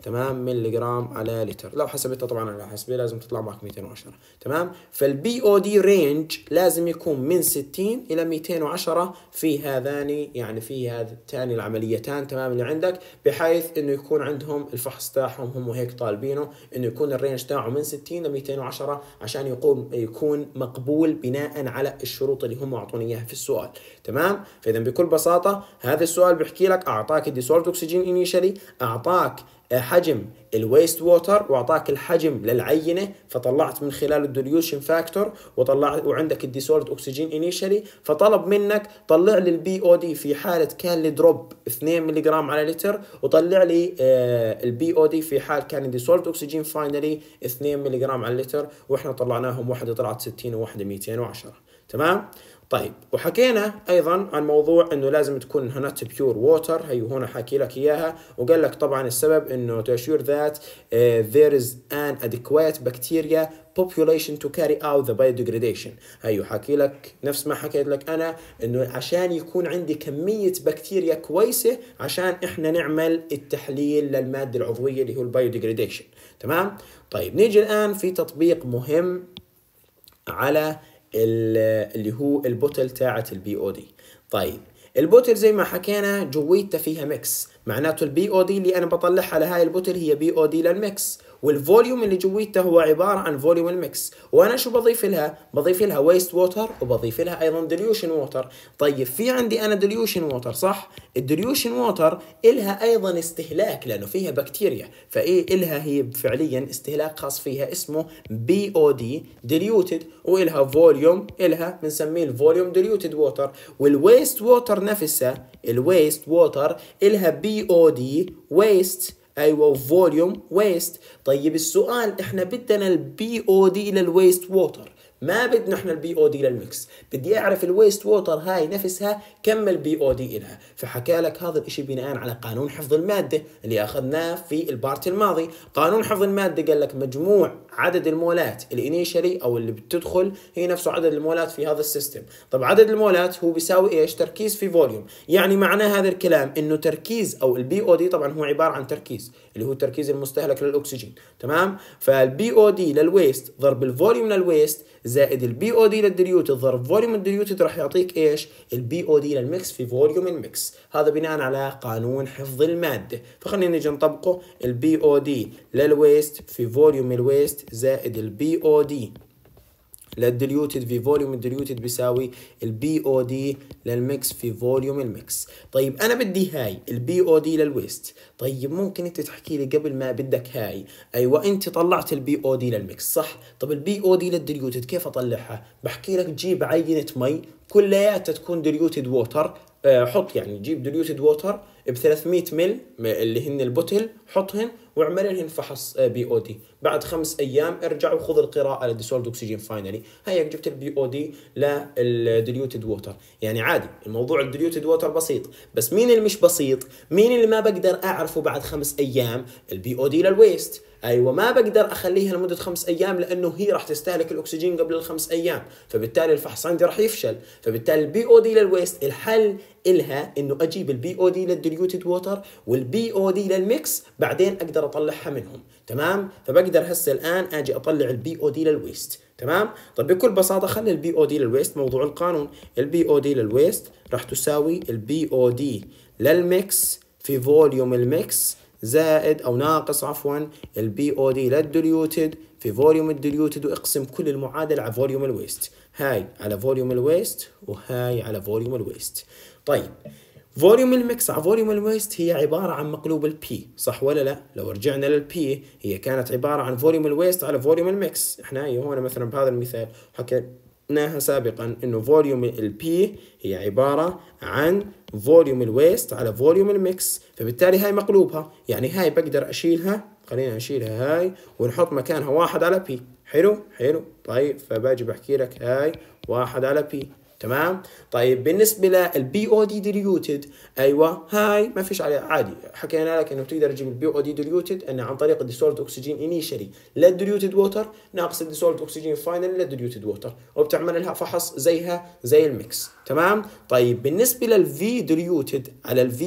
تمام ملي جرام على لتر. لو حسبتها طبعا على حسبي لازم تطلع معك 210. تمام. فالبي او دي رينج لازم يكون من 60 الى 210 في هذان، يعني في هذتان العمليتان تمام اللي عندك، بحيث انه يكون عندهم الفحص تاعهم هم هيك طالبينه انه يكون الرينج تاعه من 60 ل 210 عشان يكون مقبول بناء على الشروط اللي هم اعطوني اياها في السؤال. تمام. فاذا بكل بساطه هذا السؤال بيحكي لك اعطاك الديسولفد اكسجين انيشالي، اعطاك حجم الويست ووتر، واعطاك الحجم للعينه، فطلعت من خلال الديليوشن فاكتور وطلعت، وعندك الديسولفد اكسجين انيشالي، فطلب منك طلع لي البي او دي في حاله كان الدروب 2 ملي جرام على لتر، وطلع لي البي او دي في حال كان الديسولفد اكسجين فاينلي 2 ملي جرام على لتر، واحنا طلعناهم واحده طلعت 60 وواحده 210. تمام. طيب وحكينا ايضا عن موضوع انه لازم تكون هنات بيور ووتر، هي هنا حكي لك اياها، وقال لك طبعا السبب انه to assure that there is an adequate bacteria population to carry out the biodegradation. هيو حكي لك نفس ما حكيت لك انا، انه عشان يكون عندي كمية بكتيريا كويسة عشان احنا نعمل التحليل للمادة العضوية اللي هو البايوديجريديشن. تمام. طيب نيجي الان في تطبيق مهم على اللي هو البوتل تاعت البي او دي. طيب البوتل زي ما حكينا جويتها فيها ميكس، معناته البي او دي اللي انا بطلعها لهاي البوتل هي بي او دي للميكس، والفوليوم اللي جويته هو عباره عن فوليوم الميكس. وانا شو بضيف لها؟ بضيف لها ويست ووتر، وبضيف لها ايضا ديليوشن ووتر. طيب في عندي انا ديليوشن ووتر صح؟ الديليوشن ووتر إلها ايضا استهلاك لانه فيها بكتيريا، فايه إلها هي فعليا استهلاك خاص فيها اسمه بي او دي ديليوتد، وإلها فوليوم إلها بنسميه الفوليوم ديليوتد ووتر. والويست ووتر نفسها، الويست ووتر إلها بي او دي ويست، ايوه فوليوم ويست. طيب السؤال احنا بدنا البي او دي للويست ووتر، ما بدنا احنا البي او دي للميكس، بدي اعرف الويست ووتر هاي نفسها كم البي او دي إلها. فحكى لك هذا الاشي بناء على قانون حفظ المادة اللي اخذناه في البارت الماضي. قانون حفظ المادة قال لك مجموع عدد المولات الانيشالي او اللي بتدخل هي نفسه عدد المولات في هذا السيستم. طب عدد المولات هو بيساوي ايش؟ تركيز في فوليوم. يعني معناه هذا الكلام انه تركيز او البي او دي طبعا هو عبارة عن تركيز اللي هو التركيز المستهلك للاكسجين. تمام. فالبي او دي للويست ضرب الفوليوم للويست زائد البي او دي للديليوتد ضرب فوليوم الديليوتد راح يعطيك ايش؟ البي او دي للميكس في فوليوم الميكس. هذا بناء على قانون حفظ الماده. فخلينا نيجي نطبقه. البي او دي للويست في فوليوم الويست زائد البي او دي للديليوتد في فوليوم الديليوتد بيساوي البي او دي للميكس في فوليوم الميكس. طيب انا بدي هاي البي او دي للويست. طيب ممكن انت تحكي لي قبل ما بدك هاي، ايوه انت طلعت البي او دي للميكس صح؟ طب البي او دي للديليوتد كيف اطلعها؟ بحكي لك جيب عينه مي كلياتها تكون ديليوتد ووتر، حط يعني جيب ديليوتد ووتر ب 300 مل اللي هن البوتل، حطهن واعمل لهن فحص بي او دي. بعد 5 ايام ارجع وخذ القراءه للديسولفد اكسجين فاينلي. هيك جبت البي او دي للديليوتد ووتر. يعني عادي الموضوع الديليوتد ووتر بسيط، بس مين اللي مش بسيط؟ مين اللي ما بقدر اعرفه بعد 5 ايام؟ البي او دي للويست. ايوه ما بقدر اخليها لمده 5 ايام لانه هي راح تستهلك الاكسجين قبل ال5 ايام، فبالتالي الفحص عندي راح يفشل. فبالتالي البي او دي للويست الحل إلها انه اجيب البي او دي للديليوتد ووتر والبي او دي للميكس، بعدين اقدر اطلعها منهم. تمام. فبقدر هسه الان اجي اطلع البي او دي للويست. تمام. طب بكل بساطه خلي البي او دي للويست موضوع القانون. البي او دي للويست راح تساوي البي او دي للميكس في فوليوم الميكس زائد او ناقص عفوا البي او دي للديليوتد في فوليوم الديليوتد، واقسم كل المعادله على فوليوم الويست. هاي على فوليوم الويست وهاي على فوليوم الويست. طيب فوليوم الميكس على فوليوم الويست هي عبارة عن مقلوب البي صح ولا لا؟ لو رجعنا للبي هي كانت عبارة عن فوليوم الويست على فوليوم الميكس. احنا هنا مثلا بهذا المثال حكيناها سابقا انه فوليوم البي هي عبارة عن فوليوم الويست على فوليوم الميكس، فبالتالي هاي مقلوبها. يعني هاي بقدر اشيلها، خلينا نشيلها هاي ونحط مكانها 1 على بي. حلو حلو. طيب فباجي بحكي لك هاي 1 على بي. تمام. طيب بالنسبه للبي او دي ديليوتد، ايوه هاي ما فيش عليها عادي، حكينا لك انه بتقدر تجيب البي او دي ديليوتد انه عن طريق الديسولفد اكسجين انيشالي للديليوتد ووتر ناقص الديسولفد اكسجين فاينل للديليوتد ووتر، وبتعمل لها فحص زيها زي الميكس. تمام. طيب بالنسبه للفي ديليوتد على الفي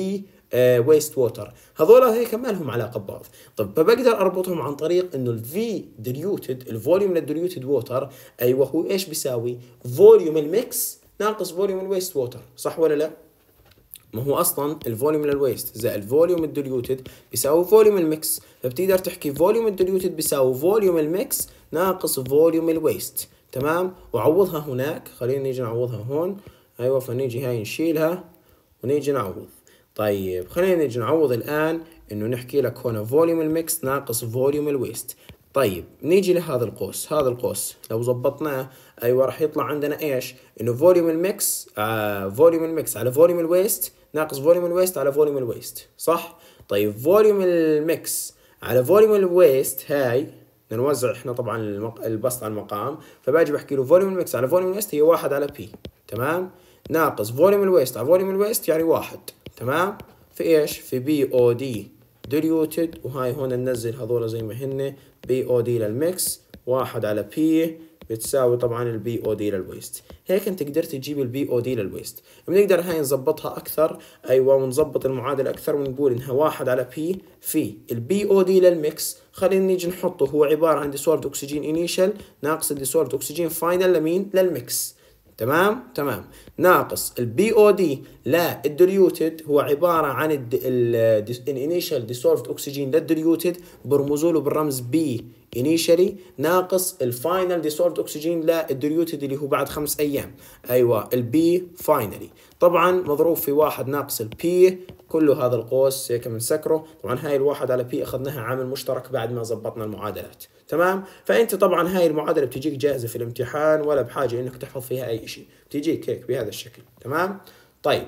ويست ووتر. هذول هيك ما لهم علاقه ببعض. طب فبقدر اربطهم عن طريق انه الفي ديليوتد، الفوليوم للديليوتد ووتر، ايوه هو ايش بيساوي؟ فوليوم الميكس ناقص فوليوم الويست ووتر، صح ولا لا؟ ما هو اصلا الفوليوم للويست زائد الفوليوم الديليوتد بيساوي فوليوم الميكس، فبتقدر تحكي فوليوم الديليوتد بيساوي فوليوم الميكس ناقص فوليوم الويست. تمام؟ وعوضها هناك، خلينا نيجي نعوضها هون. ايوه فنيجي هاي نشيلها ونيجي نعوض. طيب خلينا نيجي نعوض الان، انه نحكي لك هنا فوليوم الميكس ناقص فوليوم الويست. طيب نيجي لهذا القوس، هذا القوس لو ظبطناه ايوه راح يطلع عندنا ايش؟ انه فوليوم الميكس فوليوم الميكس على فوليوم الويست ناقص فوليوم الويست على فوليوم الويست، صح؟ طيب فوليوم الميكس على فوليوم الويست هاي نوزع احنا طبعا البسط على المقام، فباجي بحكي له فوليوم الميكس على فوليوم الويست هي 1 على بي، تمام؟ ناقص فوليوم الويست على فوليوم الويست يعني 1، تمام؟ في ايش؟ في بي او دي ديليوتد، وهاي هون ننزل هذول زي ما هن، بي او دي للميكس 1 على بي بتساوي طبعا البي او دي للويست. هيك انت قدرت تجيب البي او دي للويست. بنقدر هاي نظبطها اكثر، ايوه ونظبط المعادله اكثر ونقول انها 1 على بي في البي او دي للميكس. خلينا نيجي نحطه، هو عباره عن ديسولفد اكسجين انيشال ناقص الديسولفد اكسجين فاينل لمين؟ للميكس. تمام. ناقص البي او دي للديليوتد هو عباره عن الانيشال ديسولفد اكسجين للديليوتد برمزوا له بالرمز بي انيشالي، ناقص الفاينل ديسولفد اكسجين للديليوتد اللي هو بعد 5 ايام، ايوه البي فاينلي، طبعا مضروب في 1 ناقص البي، كله هذا القوس هيك بنسكره. طبعا هاي الواحد على بي اخذناها عامل مشترك بعد ما زبطنا المعادلات، تمام؟ فانت طبعا هاي المعادله بتجيك جاهزه في الامتحان ولا بحاجه انك تحفظ فيها اي شيء، بتجيك هيك بهذا الشكل، تمام؟ طيب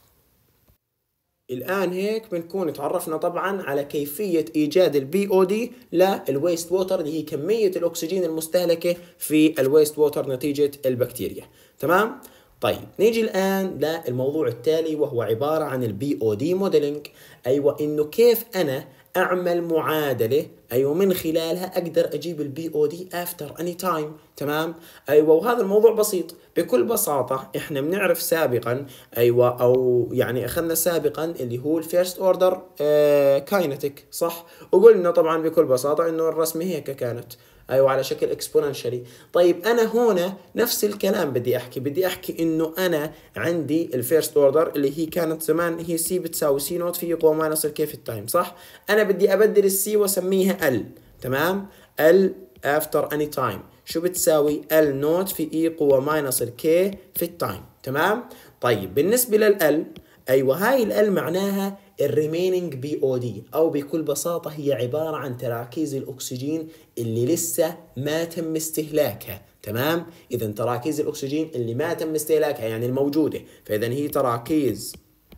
الآن هيك بنكون تعرفنا طبعا على كيفية إيجاد البي او دي للويست ووتر، اللي هي كمية الأكسجين المستهلكة في الويست ووتر نتيجة البكتيريا، تمام؟ طيب نيجي الآن للموضوع التالي وهو عبارة عن البي او دي موديلينج. أيوة إنه كيف أنا أعمل معادلة أيوة من خلالها أقدر أجيب البي او دي after any time، تمام؟ أيوة وهذا الموضوع بسيط بكل بساطة. إحنا بنعرف سابقا أيوة أو يعني أخذنا سابقا اللي هو الفيرست أوردر كاينتيك، صح؟ وقلنا طبعا بكل بساطة إنه الرسمة هيك كانت ايوه على شكل اكسبوننشالي. طيب انا هنا نفس الكلام بدي احكي انه انا عندي الفيرست اوردر اللي هي كانت زمان هي سي بتساوي سي نوت في قوة ماينس الكي في التايم، صح؟ انا بدي ابدل السي واسميها ال، تمام؟ ال after any time شو بتساوي؟ ال نوت في اي قوة ماينس الكي في التايم، تمام؟ طيب بالنسبة للال ايوه هاي ال معناها الريمينينج بي او دي، او بكل بساطة هي عبارة عن تراكيز الاكسجين اللي لسه ما تم استهلاكها، تمام؟ اذا تراكيز الاكسجين اللي ما تم استهلاكها يعني الموجودة، فاذا هي تراكيز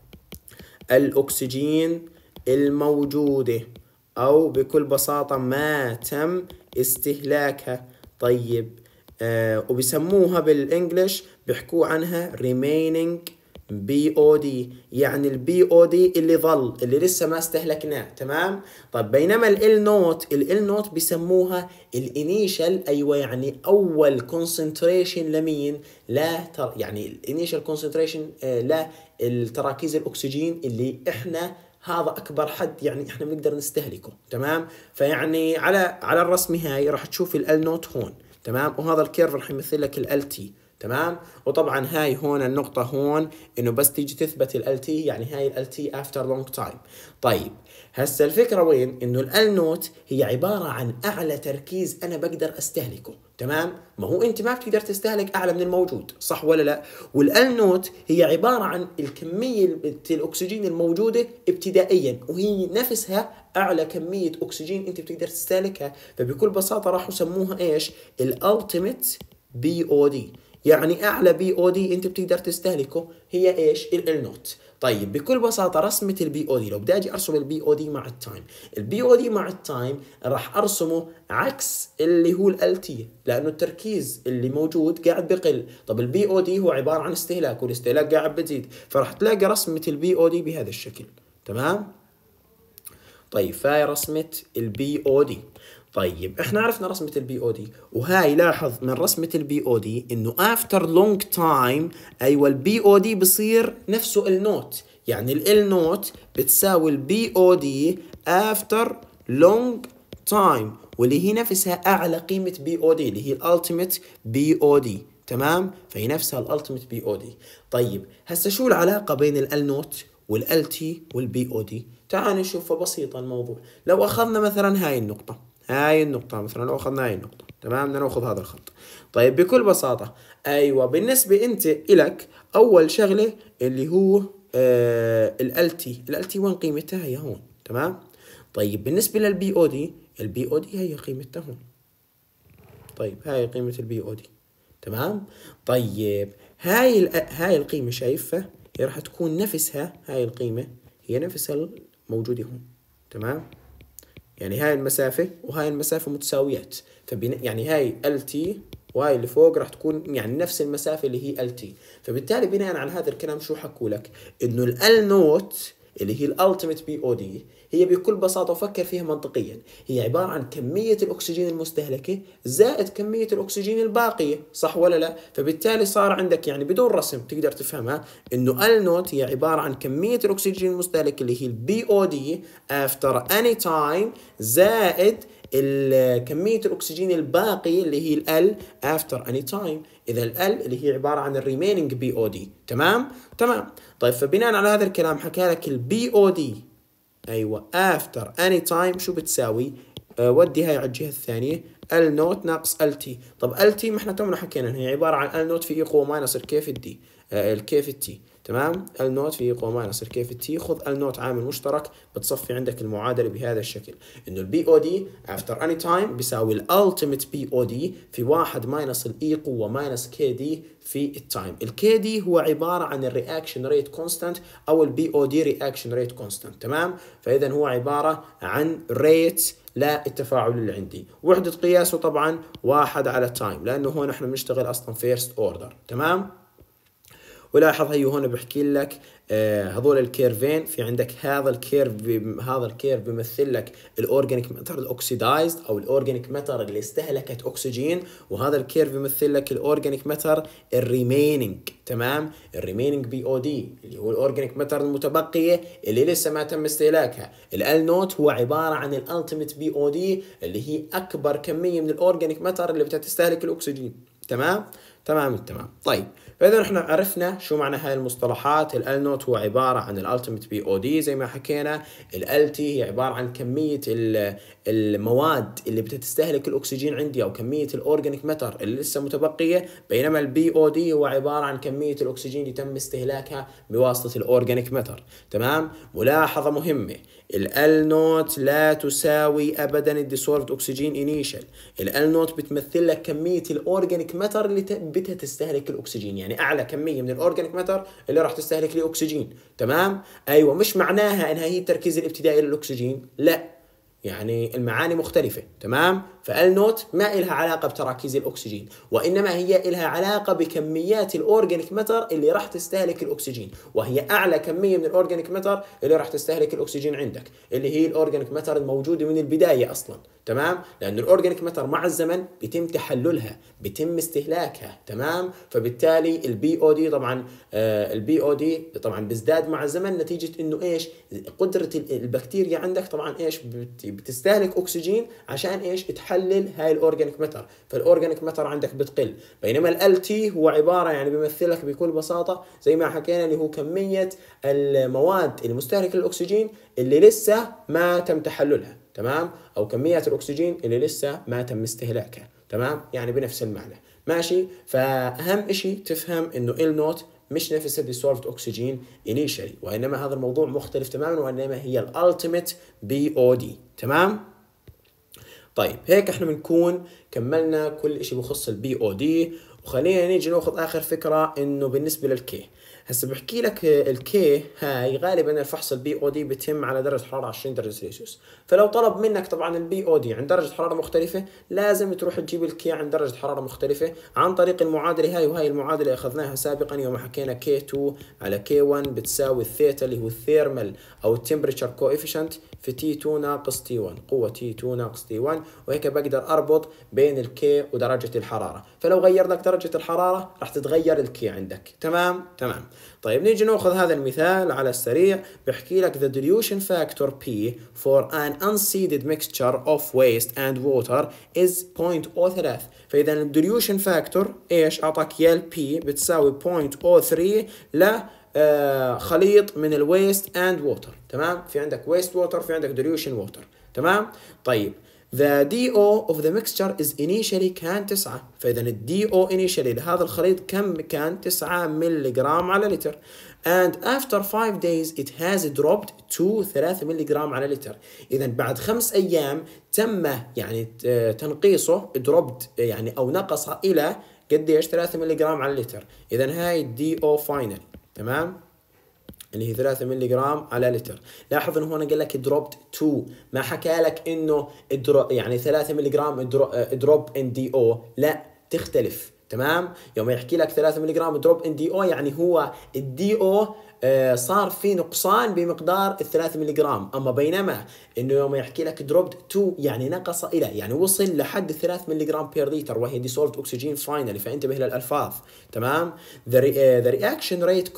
الاكسجين الموجودة او بكل بساطة ما تم استهلاكها. طيب وبسموها بالانجلش بيحكوا عنها remaining بي او دي، يعني البي او دي اللي ظل اللي لسه ما استهلكناه، تمام؟ طب بينما ال نوت بيسموها الانيشال، ايوه يعني اول كونسنتريشن لمين؟ يعني الانيشال كونسنتريشن للتراكيز الاكسجين اللي احنا هذا اكبر حد يعني احنا بنقدر نستهلكه، تمام؟ فيعني على الرسمه هاي راح تشوف ال نوت هون، تمام؟ وهذا الكيرف راح يمثل لك ال تي، تمام؟ وطبعا هاي هون النقطة هون انه بس تيجي تثبت ال تي يعني هاي ال تي after long time. طيب هسه الفكرة وين؟ انه ال نوت هي عبارة عن اعلى تركيز انا بقدر استهلكه، تمام؟ ما هو انت ما بتقدر تستهلك اعلى من الموجود، صح ولا لا؟ والال نوت هي عبارة عن الكمية الاكسجين الموجودة ابتدائيا، وهي نفسها اعلى كمية اكسجين انت بتقدر تستهلكها، فبكل بساطة راح يسموها ايش؟ الالتيميت بي او دي، يعني اعلى بي او دي انت بتقدر تستهلكه هي ايش؟ ال نوت. طيب بكل بساطه رسمه البي او دي، لو بدي اجي ارسم البي او دي مع التايم، البي او دي مع التايم راح ارسمه عكس اللي هو ال تي، لانه التركيز اللي موجود قاعد بقل. طب البي او دي هو عباره عن استهلاك، والاستهلاك قاعد بتزيد، فراح تلاقي رسمه البي او دي بهذا الشكل، تمام؟ طيب فهي رسمه البي او دي. طيب احنا عرفنا رسمة البي او دي، وهاي لاحظ من رسمة البي او دي انه after long time ايوه البي او دي بصير نفسه النوت، يعني ال نوت بتساوي البي او دي after long time، واللي هي نفسها اعلى قيمة بي او دي اللي هي الالتيميت بي او دي. تمام، فهي نفسها الالتيميت بي او دي. طيب هسه شو العلاقة بين ال نوت والال تي والبي او دي؟ تعال نشوف، بسيطة الموضوع. لو اخذنا مثلا هاي النقطة مثلا، لو اخذنا هاي النقطة، تمام، بدنا ناخذ هذا الخط. طيب بكل بساطة، ايوه، بالنسبة انت الك اول شغلة اللي هو ال تي وين قيمتها؟ هي هون. تمام. طيب بالنسبة للبي او دي، البي او دي هي قيمتها هون. طيب هاي قيمة البي او دي. تمام. طيب هاي القيمة شايفها، هي راح تكون نفسها، هاي القيمة هي نفسها الموجودة هون. تمام. يعني هاي المسافة وهاي المسافة متساويات، يعني هاي ال تي وهاي اللي فوق راح تكون يعني نفس المسافة اللي هي ال تي. فبالتالي بناء على هذا الكلام شو حكوا لك؟ انه ال نوت اللي هي الالتيميت بي او دي هي بكل بساطة، وفكر فيها منطقيا، هي عبارة عن كمية الأكسجين المستهلكة زائد كمية الأكسجين الباقية، صح ولا لا؟ فبالتالي صار عندك يعني بدون رسم تقدر تفهمها إنه ال نوت هي عبارة عن كمية الأكسجين المستهلكة اللي هي البي أو دي after any time زائد كمية الأكسجين الباقي اللي هي ال after any time. إذا ال اللي هي عبارة عن remaining بي أو دي. تمام؟ تمام. طيب فبناء على هذا الكلام حكى لك البي أو دي، ايوه، after any time شو بتساوي؟ ودي هاي على الجهة الثانية، ال نوت ناقص ال تي. طب ال تي ما احنا تونا حكينا هي عبارة عن ال نوت في اي قوة ماينس الكي في الدي، الكي في التي. تمام، ال نوت في اي قوة ماينس الكي في التي. خذ ال نوت عامل مشترك، بتصفي عندك المعادلة بهذا الشكل، انه البي او دي after any time بيساوي الالتيميت بي او دي في 1 ماينس الاي قوة ماينس كي دي في التايم. الكي دي هو عبارة عن الرياكشن ريت كونستانت او البي او دي رياكشن ريت كونستانت. تمام، فاذا هو عبارة عن ريت لا التفاعل اللي عندي. وحدة قياسه طبعا 1 على تايم، لانه هون احنا بنشتغل اصلا فيرست اوردر. تمام. ولاحظ هي هون بحكي لك هذول الكيرفين، في عندك هذا الكيرف بيمثل لك الاورجانيك ماتر الاوكسيدايزد او الاورجانيك ماتر اللي استهلكت اكسجين، وهذا الكيرف بيمثل لك الاورجانيك ماتر الريميننج. تمام، الريميننج بي او دي اللي هو الاورجانيك ماتر المتبقيه اللي لسه ما تم استهلاكها. ال نوت هو عباره عن الالتيميت بي او دي اللي هي اكبر كميه من الاورجانيك ماتر اللي بتستهلك الاكسجين. تمام. تمام. طيب فاذا احنا عرفنا شو معنى هاي المصطلحات. ال نوت هو عباره عن الالتيميت بي او دي زي ما حكينا، ال تي هي عباره عن كميه المواد اللي بتستهلك الاكسجين عندي او كميه الاورجانيك ماتر اللي لسه متبقيه، بينما البي او دي هو عباره عن كميه الاكسجين اللي تم استهلاكها بواسطه الاورجانيك ماتر. تمام. ملاحظه مهمه، ال نوت لا تساوي ابدا الديسولفد اكسجين انيشال. ال نوت بتمثل لك كميه الاورجانيك ماتر اللي بدها تستهلك الاكسجين، يعني اعلى كميه من الاورجانيك ماتر اللي راح تستهلك الاكسجين. تمام. ايوه، مش معناها انها هي التركيز الابتدائي للاكسجين، لا، يعني المعاني مختلفة. تمام. فال نوت ما إلها علاقة بتراكيز الأكسجين، وإنما هي إلها علاقة بكميات الأورجانيك ماتر اللي راح تستهلك الأكسجين، وهي أعلى كمية من الأورجانيك ماتر اللي راح تستهلك الأكسجين عندك اللي هي الأورجانيك ماتر الموجودة من البداية أصلا. تمام، لأن الأورجانيك ماتر مع الزمن بيتم تحللها، بيتم استهلاكها. تمام. فبالتالي البي او دي طبعا البي او دي طبعا بيزداد مع الزمن نتيجة إنه إيش؟ قدرة البكتيريا عندك طبعا إيش بتستهلك أكسجين عشان إيش؟ تحلل هاي الأورجانيك ماتر، فالأورجانيك ماتر عندك بتقل. بينما ال تي هو عبارة يعني بيمثلك بكل بساطة زي ما حكينا اللي هو كمية المواد المستهلكة للأكسجين اللي لسه ما تم تحللها. تمام، او كميات الاكسجين اللي لسه ما تم استهلاكها. تمام، يعني بنفس المعنى. ماشي. فاهم اشي تفهم انه ال نوت مش نفس الديسولفد اكسجين انيشالي، وانما هذا الموضوع مختلف تماما، وانما هي الالتيميت بي او دي. تمام. طيب هيك احنا بنكون كملنا كل اشي بخص البي او دي، وخلينا نيجي ناخذ اخر فكرة انه بالنسبة للكي. هسه بحكي لك الكي هاي غالبا الفحص البي او دي بيتم على درجه حراره 20 درجه سلسيوس، فلو طلب منك طبعا البي او دي عند درجه حراره مختلفه لازم تروح تجيب الكي عند درجه حراره مختلفه عن طريق المعادله هاي، وهي المعادله اخذناها سابقا يوم حكينا كي 2 على كي 1 بتساوي الثيتا اللي هو الثيرمال او التمبريتشر كوفيشنت في تي 2 ناقص تي 1، قوه تي 2 ناقص تي 1. وهيك بقدر اربط بين بين الكي ودرجة الحرارة، فلو غير لك درجة الحرارة راح تتغير الكي عندك. تمام. طيب نيجي ناخذ هذا المثال على السريع، بيحكي لك the dilution factor P for an unseeded mixture of waste and water is 0.03. فإذا ال dilution factor ايش اعطاك؟ يا P بتساوي 0.03 ل خليط من الويست اند ووتر. تمام، في عندك ويست ووتر، في عندك dilution ووتر. تمام. طيب the DO of the mixture is initially كان 9، فإذا ال DO initially لهذا الخليط كم كان؟ 9 ملغرام على لتر. and after 5 days it has dropped to 3 ملغرام على لتر. إذا بعد 5 أيام تم يعني تنقيصه، dropped يعني أو نقص إلى قديش؟ 3 ملغرام على لتر. إذا هاي DO final. تمام، اللي هي 3 ملغرام على لتر. لاحظ انه هنا قال لك دروبت 2، ما حكى لك انه يعني 3 ملغرام دروب ان دي او، لا تختلف. تمام، يوم يحكي لك 3 ملغرام دروب ان دي او يعني هو الدي او صار في نقصان بمقدار ال 3 ملغرام، اما بينما انه يوم يحكي لك دروبت 2 يعني نقص الى، يعني وصل لحد 3 ملغرام بير لتر، وهي dissolved oxygen finally. فانتبه للالفاظ. تمام. the reaction rate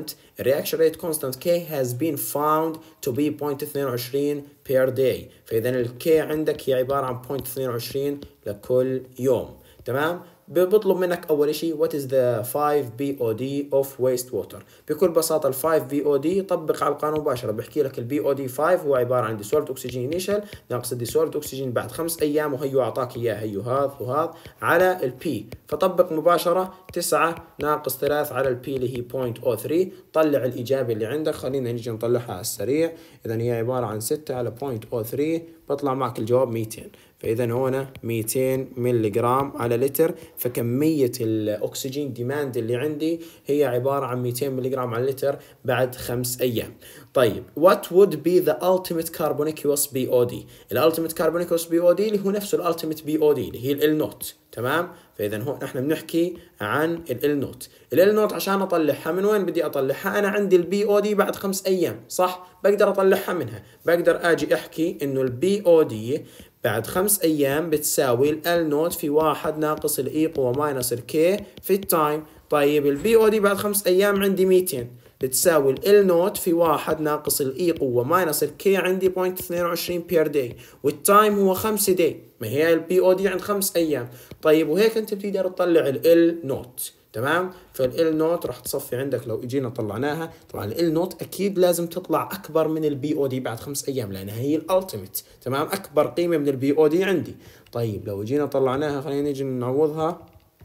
constant K has been found to be 0.22 per day. فاذا الكي عندك هي عباره عن 0.22 لكل يوم. تمام. بطلب منك أول شيء what is the 5 BOD of wastewater. بكل بساطة ال 5 BOD طبق على القانون مباشرة، بحكي لك ال BOD 5 هو عبارة عن dissolved oxygen initial ناقص ال dissolved oxygen بعد 5 أيام، وهيو أعطاك إياه هيو هذا وهذا على ال P. فطبق مباشرة 9 ناقص 3 على ال P اللي هي 0.03. طلع الإجابة اللي عندك، خلينا نيجي نطلعها على السريع. إذا هي عبارة عن 6 على 0.03، بطلع معك الجواب 200. فإذا هنا 200 ملغرام على لتر، فكمية الأكسجين ديماند اللي عندي هي عبارة عن 200 ملغرام على لتر بعد 5 أيام. طيب what would be the ultimate carbonaceous BOD؟ ال ultimate carbonaceous BOD اللي هو نفسه ال ultimate BOD اللي هي ال نوت. تمام. فإذا هون احنا بنحكي عن ال نوت. ال نوت عشان أطلعها من وين بدي أطلعها؟ أنا عندي البي او دي بعد 5 أيام، صح؟ بقدر أطلعها منها، بقدر أجي أحكي إنه البي او دي بعد 5 أيام بتساوي ال نوت في 1 ناقص الإي قوة ماينس الكي في التايم. طيب البي او دي بعد 5 أيام عندي 200 بتساوي ال نوت في 1 ناقص الإي قوة ماينس الكي عندي 0.22 بير داي، والتايم هو 5 داي، ما هي البي او دي عند 5 أيام. طيب وهيك أنت بتقدر تطلع ال نوت. تمام. فال نوت راح تصفي عندك لو اجينا طلعناها. طبعا ال نوت اكيد لازم تطلع اكبر من البي او دي بعد 5 ايام لانها هي الالتيميت. تمام، اكبر قيمه من البي او دي عندي. طيب لو اجينا طلعناها، خلينا نيجي نعوضها،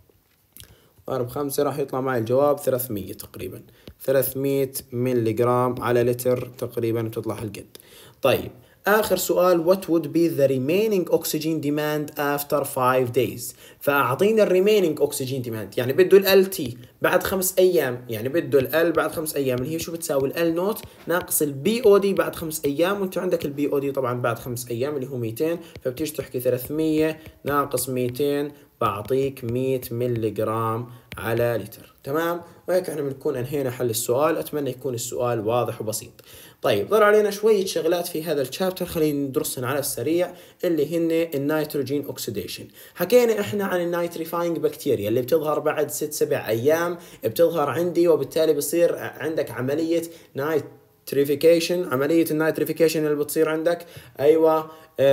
ضرب 5 راح يطلع معي الجواب 300 تقريبا، 300 ملغرام على لتر تقريبا بتطلع هالقد. طيب آخر سؤال what would be the remaining oxygen demand after 5 days. فأعطينا remaining oxygen demand يعني بده ال LT بعد 5 أيام، يعني بده ال بعد 5 أيام اللي هي شو بتساوي ال نوت ناقص ال BOD بعد 5 أيام، وأنت عندك ال BOD طبعا بعد 5 أيام اللي هو 200، فبتيجي تحكي 300 ناقص 200 بعطيك 100 ملغرام على لتر. تمام، وهيك احنا بنكون انهينا حل السؤال. اتمنى يكون السؤال واضح وبسيط. طيب ضل علينا شوية شغلات في هذا الشابتر، خلينا ندرسهم على السريع، اللي هن النيتروجين اوكسيديشن. حكينا احنا عن النيتريفاينج بكتيريا اللي بتظهر بعد 6-7 ايام بتظهر عندي، وبالتالي بصير عندك عملية نيتريفيكيشن. عملية النيتريفيكيشن اللي بتصير عندك ايوه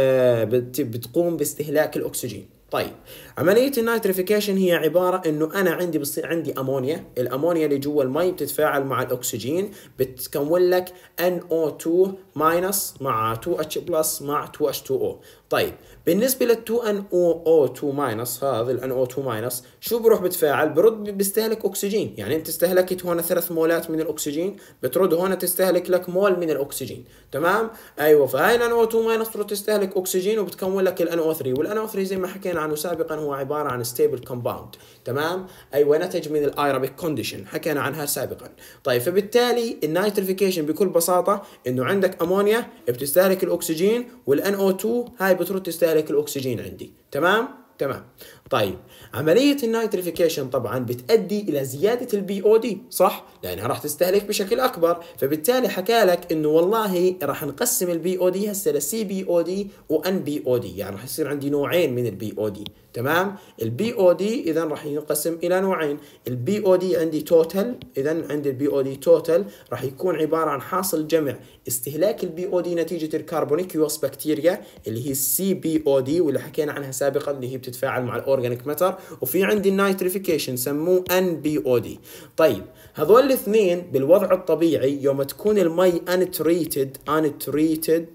بتقوم باستهلاك الاكسجين. طيب عملية النيتريفيكيشن هي عبارة انه انا بصير عندي امونيا، الامونيا اللي جوا المي بتتفاعل مع الاكسجين بتكون لك NO2 ماينس مع 2H بلس مع 2H2O. طيب بالنسبة لل 2NO2 ماينس، هذا ال NO2 ماينس شو بروح بتفاعل؟ برد بيستهلك اكسجين، يعني انت استهلكت هون 3 مولات من الاكسجين، بترد هون تستهلك لك مول من الاكسجين. تمام، ايوه، فهاي ال NO2 ماينس بترد تستهلك اكسجين وبتكون لك ال NO3، وال NO3 زي ما حكينا عنه سابقا هو عبارة عن ستيبل كومباوند. تمام، ايوه، نتج من الايروبيك كونديشن، حكينا عنها سابقا. طيب فبالتالي النيتريفيكيشن بكل بساطة انه عندك امونيا بتستهلك الاكسجين، وال NO2 هاي بترد تستهلك الاكسجين عندي. تمام. طيب عملية النيتريفيكيشن طبعا بتؤدي الى زيادة البي او دي، صح؟ لانها راح تستهلك بشكل اكبر، فبالتالي حكى لك انه والله راح نقسم البي او دي هسه لسي بي او دي وان بي او دي، يعني راح يصير عندي نوعين من البي او دي. تمام. البي او دي اذا راح ينقسم الى نوعين. البي او دي عندي توتال، اذا عندي البي او دي توتال راح يكون عباره عن حاصل جمع استهلاك البي او دي نتيجه الكربونيكيوس بكتيريا اللي هي السي بي او دي واللي حكينا عنها سابقا اللي هي بتتفاعل مع الاورجانيك ماتر، وفي عندي النيتريفيكيشن سموه ان بي او دي. طيب هذول الاثنين بالوضع الطبيعي يوم تكون المي untreated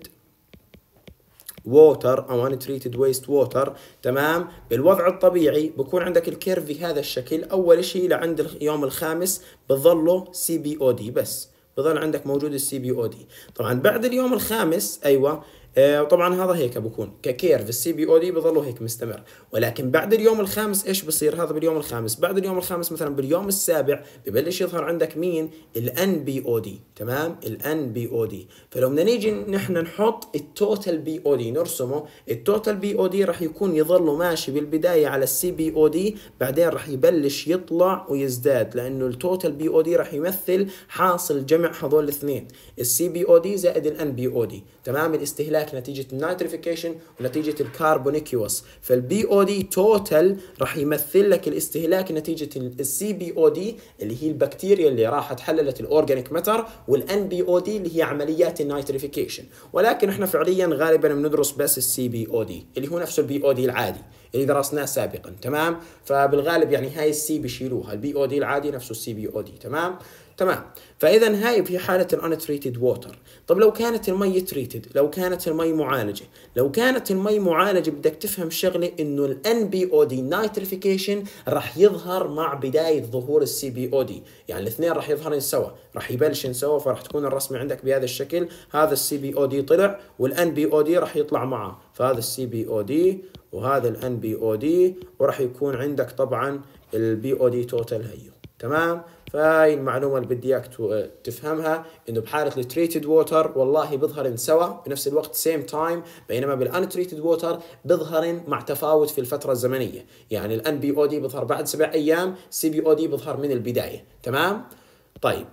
ووتر او untreated waste water، تمام، بالوضع الطبيعي بكون عندك الكيرف بهذا الشكل. اول شيء لعند اليوم الخامس بظله سي بي او دي، بس بظل عندك موجود السي بي او دي. طبعا بعد اليوم الخامس ايوه طبعا هذا هيك بكون ككيرف السي بي او دي بظله هيك مستمر، ولكن بعد اليوم الخامس ايش بصير؟ هذا باليوم الخامس. بعد اليوم الخامس مثلا باليوم السابع ببلش يظهر عندك مين؟ الان بي او دي، تمام، الان بي او دي. فلو بدنا نيجي نحن نحط التوتال بي او دي نرسمه، التوتال بي او دي راح يكون يظل ماشي بالبدايه على السي بي او دي، بعدين راح يبلش يطلع ويزداد لانه التوتال بي او دي راح يمثل حاصل جمع هذول الاثنين، السي بي او دي زائد الان بي او دي، تمام، الاستهلاك نتيجة النيتريفيكيشن ونتيجة الكربونيكيوس. فالبي او دي توتال راح يمثل لك الاستهلاك نتيجة السي بي او دي اللي هي البكتيريا اللي راحت حللت الاورجانيك ماتر، والان بي او دي اللي هي عمليات النيتريفيكيشن. ولكن احنا فعليا غالبا بندرس بس السي بي او دي اللي هو نفسه البي او دي العادي اللي درسناه سابقا، تمام. فبالغالب يعني هاي السي بيشيلوها، البي او دي العادي نفسه السي بي او دي، تمام. تمام. فاذا هاي في حاله الانتريتد ووتر. طب لو كانت المي تريتد، لو كانت المي معالجه، لو كانت المي معالجه بدك تفهم شغله انه الان بي او دي نايتريفيكيشن راح يظهر مع بدايه ظهور السي بي او دي، يعني الاثنين راح يظهرن سوا، راح يبلشن سوا، فراح تكون الرسمه عندك بهذا الشكل. هذا السي بي او دي طلع والان بي او دي راح يطلع معه، فهذا السي بي او دي وهذا الان بي او دي، وراح يكون عندك طبعا البي او دي توتال هيو، تمام. فهاي المعلومة اللي بدي اياك تفهمها، انه بحالة التريتد ووتر والله بيظهرن سوا بنفس الوقت سيم تايم، بينما بالانتريتد ووتر بيظهرن مع تفاوت في الفترة الزمنية، يعني الان بي او دي بيظهر بعد 7 ايام، سي بي او دي بيظهر من البداية، تمام. طيب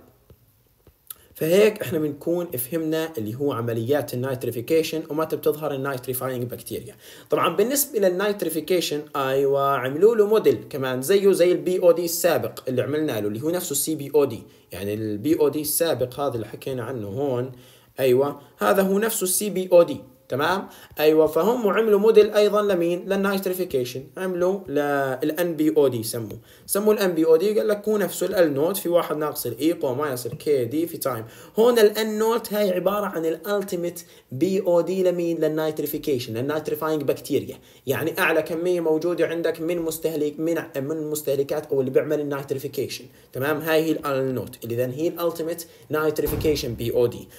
فهيك احنا بنكون فهمنا اللي هو عمليات النيتريفيكيشن ومتى بتظهر النيتريفاينج بكتيريا. طبعا بالنسبه للنيتريفيكيشن ايوه عملوا له موديل كمان زيه زي البي او دي السابق اللي عملنا له اللي هو نفسه السي بي او دي، يعني البي او دي السابق هذا اللي حكينا عنه هون، ايوه هذا هو نفسه السي بي او دي، تمام. ايوه فهم عملوا موديل ايضا لمين؟ للنيتريفيكيشن، عملوا للان بي او دي، سموا الان بي او دي، قال لك هو نفسه ال نوت في 1 ناقص الاي قوة ماينس الكي دي في تايم. هون الان نوت هاي عباره عن الالتيميت بي او دي لمين؟ للنيتريفيكيشن، للنيتريفاينج بكتيريا، يعني اعلى كميه موجوده عندك من المستهلكات او اللي بيعمل النيتريفيكيشن، تمام. هاي هي الان نوت اللي اذا هي الالتيميت نيتريفيكيشن بي او دي.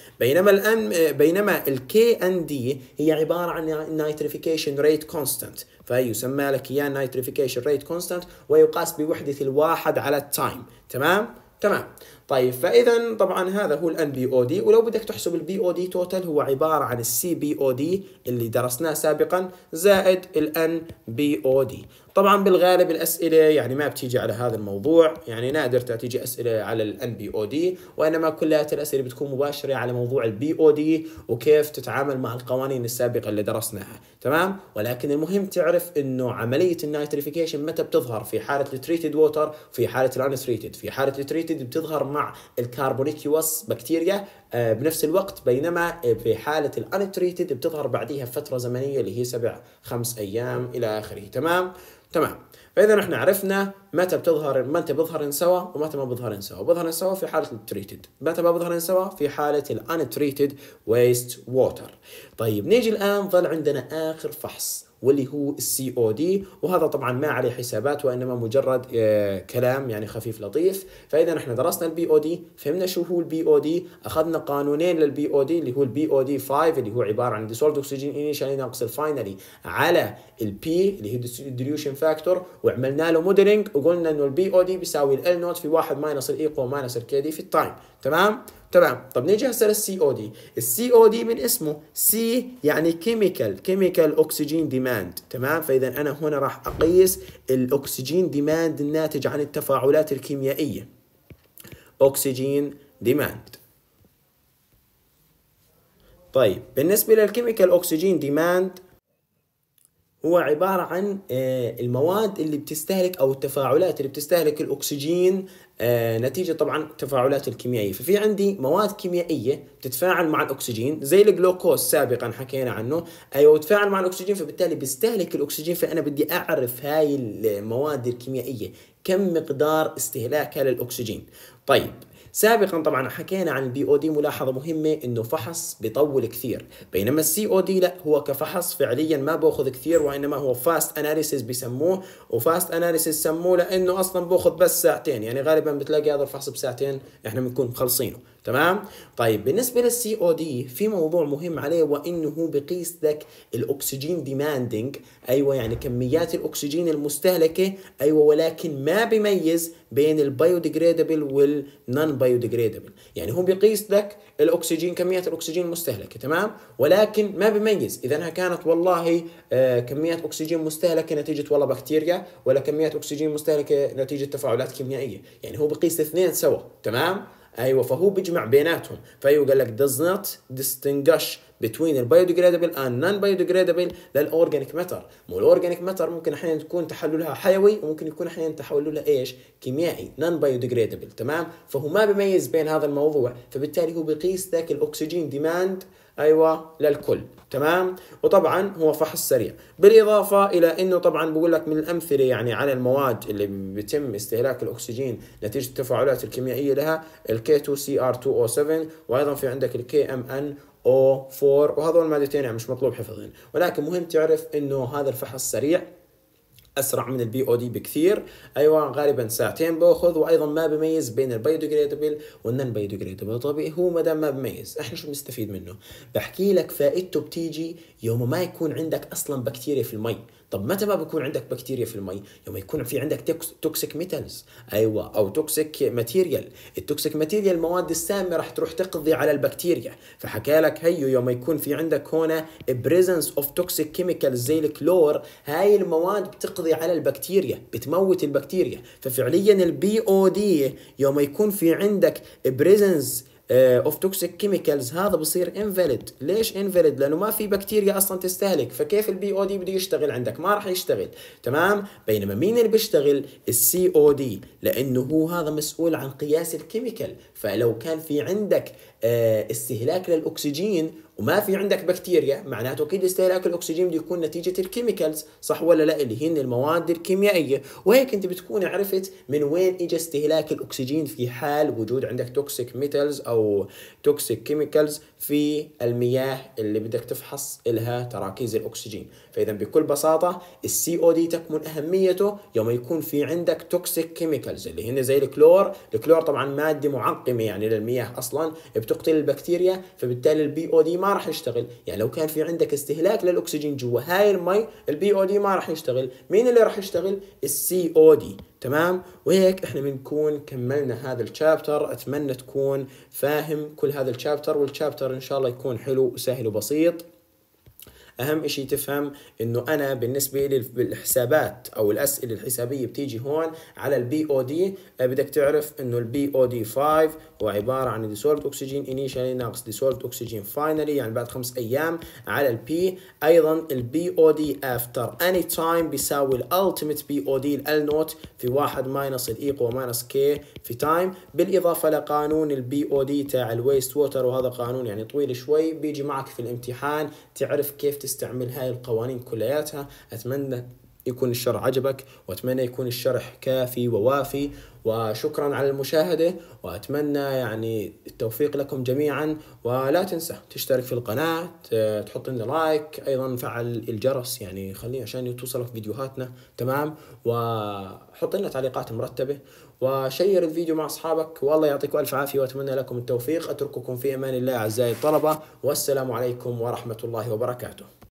بينما الكي ان دي هي عبارة عن نيتريفيكيشن ريت كونستانت، فهي يسمى لك اياه نيتريفيكيشن ريت كونستانت ويقاس بوحدة الواحد على التايم، تمام. طيب فاذا طبعا هذا هو الان بي او دي. ولو بدك تحسب البي او دي توتال هو عباره عن السي بي او دي اللي درسناه سابقا زائد الان بي او دي. طبعا بالغالب الاسئله يعني ما بتيجي على هذا الموضوع، يعني نادر تيجي اسئله على الان بي او دي، وانما كلها الاسئله بتكون مباشره على موضوع البي او دي وكيف تتعامل مع القوانين السابقه اللي درسناها، تمام. ولكن المهم تعرف انه عمليه النيتريفيكيشن متى بتظهر؟ في حاله التريتد ووتر، في حاله الانتريتد. في حاله التريتد بتظهر مع الكربونيكيوس بكتيريا بنفس الوقت، بينما في حالة الانتريتد بتظهر بعديها فترة زمنية اللي هي 5 أيام إلى آخره، تمام. فإذا نحن عرفنا متى بيظهرن سوا ومتى ما بيظهرن سوا. بيظهرن سوا في حالة التريتد، متى ما بيظهرن سوا في حالة الانتريتد ويست ووتر. طيب نيجي الآن ظل عندنا آخر فحص واللي هو السي او دي، وهذا طبعا ما عليه حسابات وانما مجرد كلام يعني خفيف لطيف. فاذا نحن درسنا البي او دي، فهمنا شو هو البي او دي، اخذنا قانونين للبي او دي اللي هو البي او دي 5 اللي هو عباره عن ديسولد اكسجين انيشالي ناقص الفاينلي على البي اللي هي الديليوشن فاكتور، وعملنا له موديلنج وقلنا انه البي او دي بيساوي ال نوت في 1 ماينس الاي قوة ماينس الكي دي في التايم، تمام. طب نيجي هسه للسي او دي. السي او دي من اسمه سي يعني كيميكال اوكسجين ديماند، تمام. فاذا انا هنا راح اقيس الاكسجين ديماند الناتج عن التفاعلات الكيميائيه، اوكسجين ديماند. طيب بالنسبه للكيميكال اوكسجين ديماند هو عبارة عن المواد اللي بتستهلك أو التفاعلات اللي بتستهلك الأكسجين نتيجة طبعا التفاعلات الكيميائية. ففي عندي مواد كيميائية بتتفاعل مع الأكسجين زي الجلوكوز سابقا حكينا عنه، أيوة، بتتفاعل مع الأكسجين فبالتالي بيستهلك الأكسجين. فأنا بدي أعرف هاي المواد الكيميائية كم مقدار استهلاكها للأكسجين. طيب سابقا طبعا حكينا عن البي او دي، ملاحظه مهمه انه فحص بيطول كثير، بينما السي او دي لا، هو كفحص فعليا ما باخذ كثير، وانما هو فاست اناليسيس بيسموه. وفاست اناليسيس سموه لانه اصلا باخذ بس ساعتين، يعني غالبا بتلاقي هذا الفحص بساعتين احنا بنكون مخلصينه. تمام. طيب بالنسبه للسي او دي في موضوع مهم عليه، وانه هو بقيس لك الاكسجين ديماندنج، ايوه، يعني كميات الاكسجين المستهلكه، ايوه، ولكن ما بيميز بين البايوديجريدبل والنون بايوديجريدبل. يعني هو بيقيس لك الاكسجين، كميات الاكسجين المستهلكه، تمام، ولكن ما بيميز اذا كانت والله كميات اكسجين مستهلكه نتيجه والله بكتيريا، ولا كميات اكسجين مستهلكه نتيجه تفاعلات كيميائيه. يعني هو بيقيس الاثنين سوا. تمام. ايوه، فهو بيجمع بيناتهم. فايوه قال لك does not distinguish between البايوديجريدبل and non biodegradable للاورجانيك ماتر. مو الاورجانيك ماتر ممكن احيانا تكون تحللها حيوي، وممكن يكون احيانا تحللها ايش؟ كيميائي، non biodegradable. تمام. فهو ما بيميز بين هذا الموضوع، فبالتالي هو بيقيس ذاك الاكسجين ديماند، ايوه، للكل. تمام. وطبعا هو فحص سريع، بالاضافه الى انه طبعا بقول لك من الامثله يعني على المواد اللي بيتم استهلاك الاكسجين نتيجه التفاعلات الكيميائيه لها الK2CR2O7، وايضا في عندك الKMnO4، وهذول المادتين يعني مش مطلوب حفظهم، ولكن مهم تعرف انه هذا الفحص سريع، اسرع من البي او دي بكثير. ايوه غالبا ساعتين باخذ، وايضا ما بميز بين البايوديجريدبل والنون بايوديجريدبل. طبيعي هو ما دام ما بميز، احنا شو بنستفيد منه؟ بحكي لك فائدته بتيجي يوم ما يكون عندك اصلا بكتيريا في المي. طب متى ما بكون عندك بكتيريا في المي؟ يوم يكون في عندك توكسيك ميتالز، ايوه، او توكسيك ماتيريال. التوكسيك ماتيريال المواد السامه راح تروح تقضي على البكتيريا. فحكى لك هيو يوم يكون في عندك هنا بريزنس اوف توكسيك كيميكالز زي الكلور، هاي المواد بتقضي على البكتيريا، بتموت البكتيريا. ففعليا البي او دي يوم يكون في عندك بريزنس اوف توكسيك كيميكالز هذا بصير انفاليد. ليش انفاليد؟ لانه ما في بكتيريا اصلا تستهلك، فكيف البي او دي بده يشتغل عندك؟ ما راح يشتغل. تمام. بينما مين اللي بيشتغل؟ السي او دي، لانه هو هذا مسؤول عن قياس الكيميكال. فلو كان في عندك استهلاك للاكسجين وما في عندك بكتيريا، معناته اكيد استهلاك الاكسجين بده يكون نتيجه الكيميكالز، صح ولا لا؟ اللي هن المواد الكيميائيه. وهيك انت بتكون عرفت من وين اجى استهلاك الاكسجين في حال وجود عندك توكسيك ميتالز او توكسيك كيميكالز في المياه اللي بدك تفحص لها تراكيز الاكسجين. فاذا بكل بساطه السي او دي تكمن اهميته يوم يكون في عندك توكسيك كيميكالز اللي هن زي الكلور. الكلور طبعا ماده معقمه يعني للمياه، اصلا بتقتل البكتيريا، فبالتالي البي او دي ما راح يشتغل. يعني لو كان في عندك استهلاك للاكسجين جوا هاي المي، البي او دي ما راح يشتغل. مين اللي راح يشتغل؟ السي او دي. تمام. وهيك احنا بنكون كملنا هذا الشابتر. اتمنى تكون فاهم كل هذا الشابتر، والشابتر ان شاء الله يكون حلو وسهل وبسيط. اهم اشي تفهم انه انا بالنسبه لي بالحسابات او الاسئله الحسابيه بتيجي هون على البي او دي، بدك تعرف انه البي او دي 5 هو عباره عن ديسولفد اكسجين انيشالي ناقص ديسولفد اكسجين فاينلي، يعني بعد 5 ايام. على البي ايضا البي او دي افتر اني تايم بيساوي الالتيميت بي او دي ال نوت في 1 ماينس الاي قوه ماينس كي في تايم، بالاضافه لقانون البي او دي تاع الويست ووتر، وهذا قانون يعني طويل شوي بيجي معك في الامتحان تعرف كيف تستعمل هاي القوانين كلياتها. اتمنى يكون الشرح عجبك، واتمنى يكون الشرح كافي ووافي، وشكرا على المشاهدة، واتمنى يعني التوفيق لكم جميعا. ولا تنسى تشترك في القناة، تحط لنا لايك، ايضا فعل الجرس يعني خليه عشان توصلك فيديوهاتنا. تمام. وحط لنا تعليقات مرتبة، وشير الفيديو مع اصحابك، والله يعطيكم الف عافية، واتمنى لكم التوفيق. اترككم في امان الله اعزائي الطلبة، والسلام عليكم ورحمة الله وبركاته.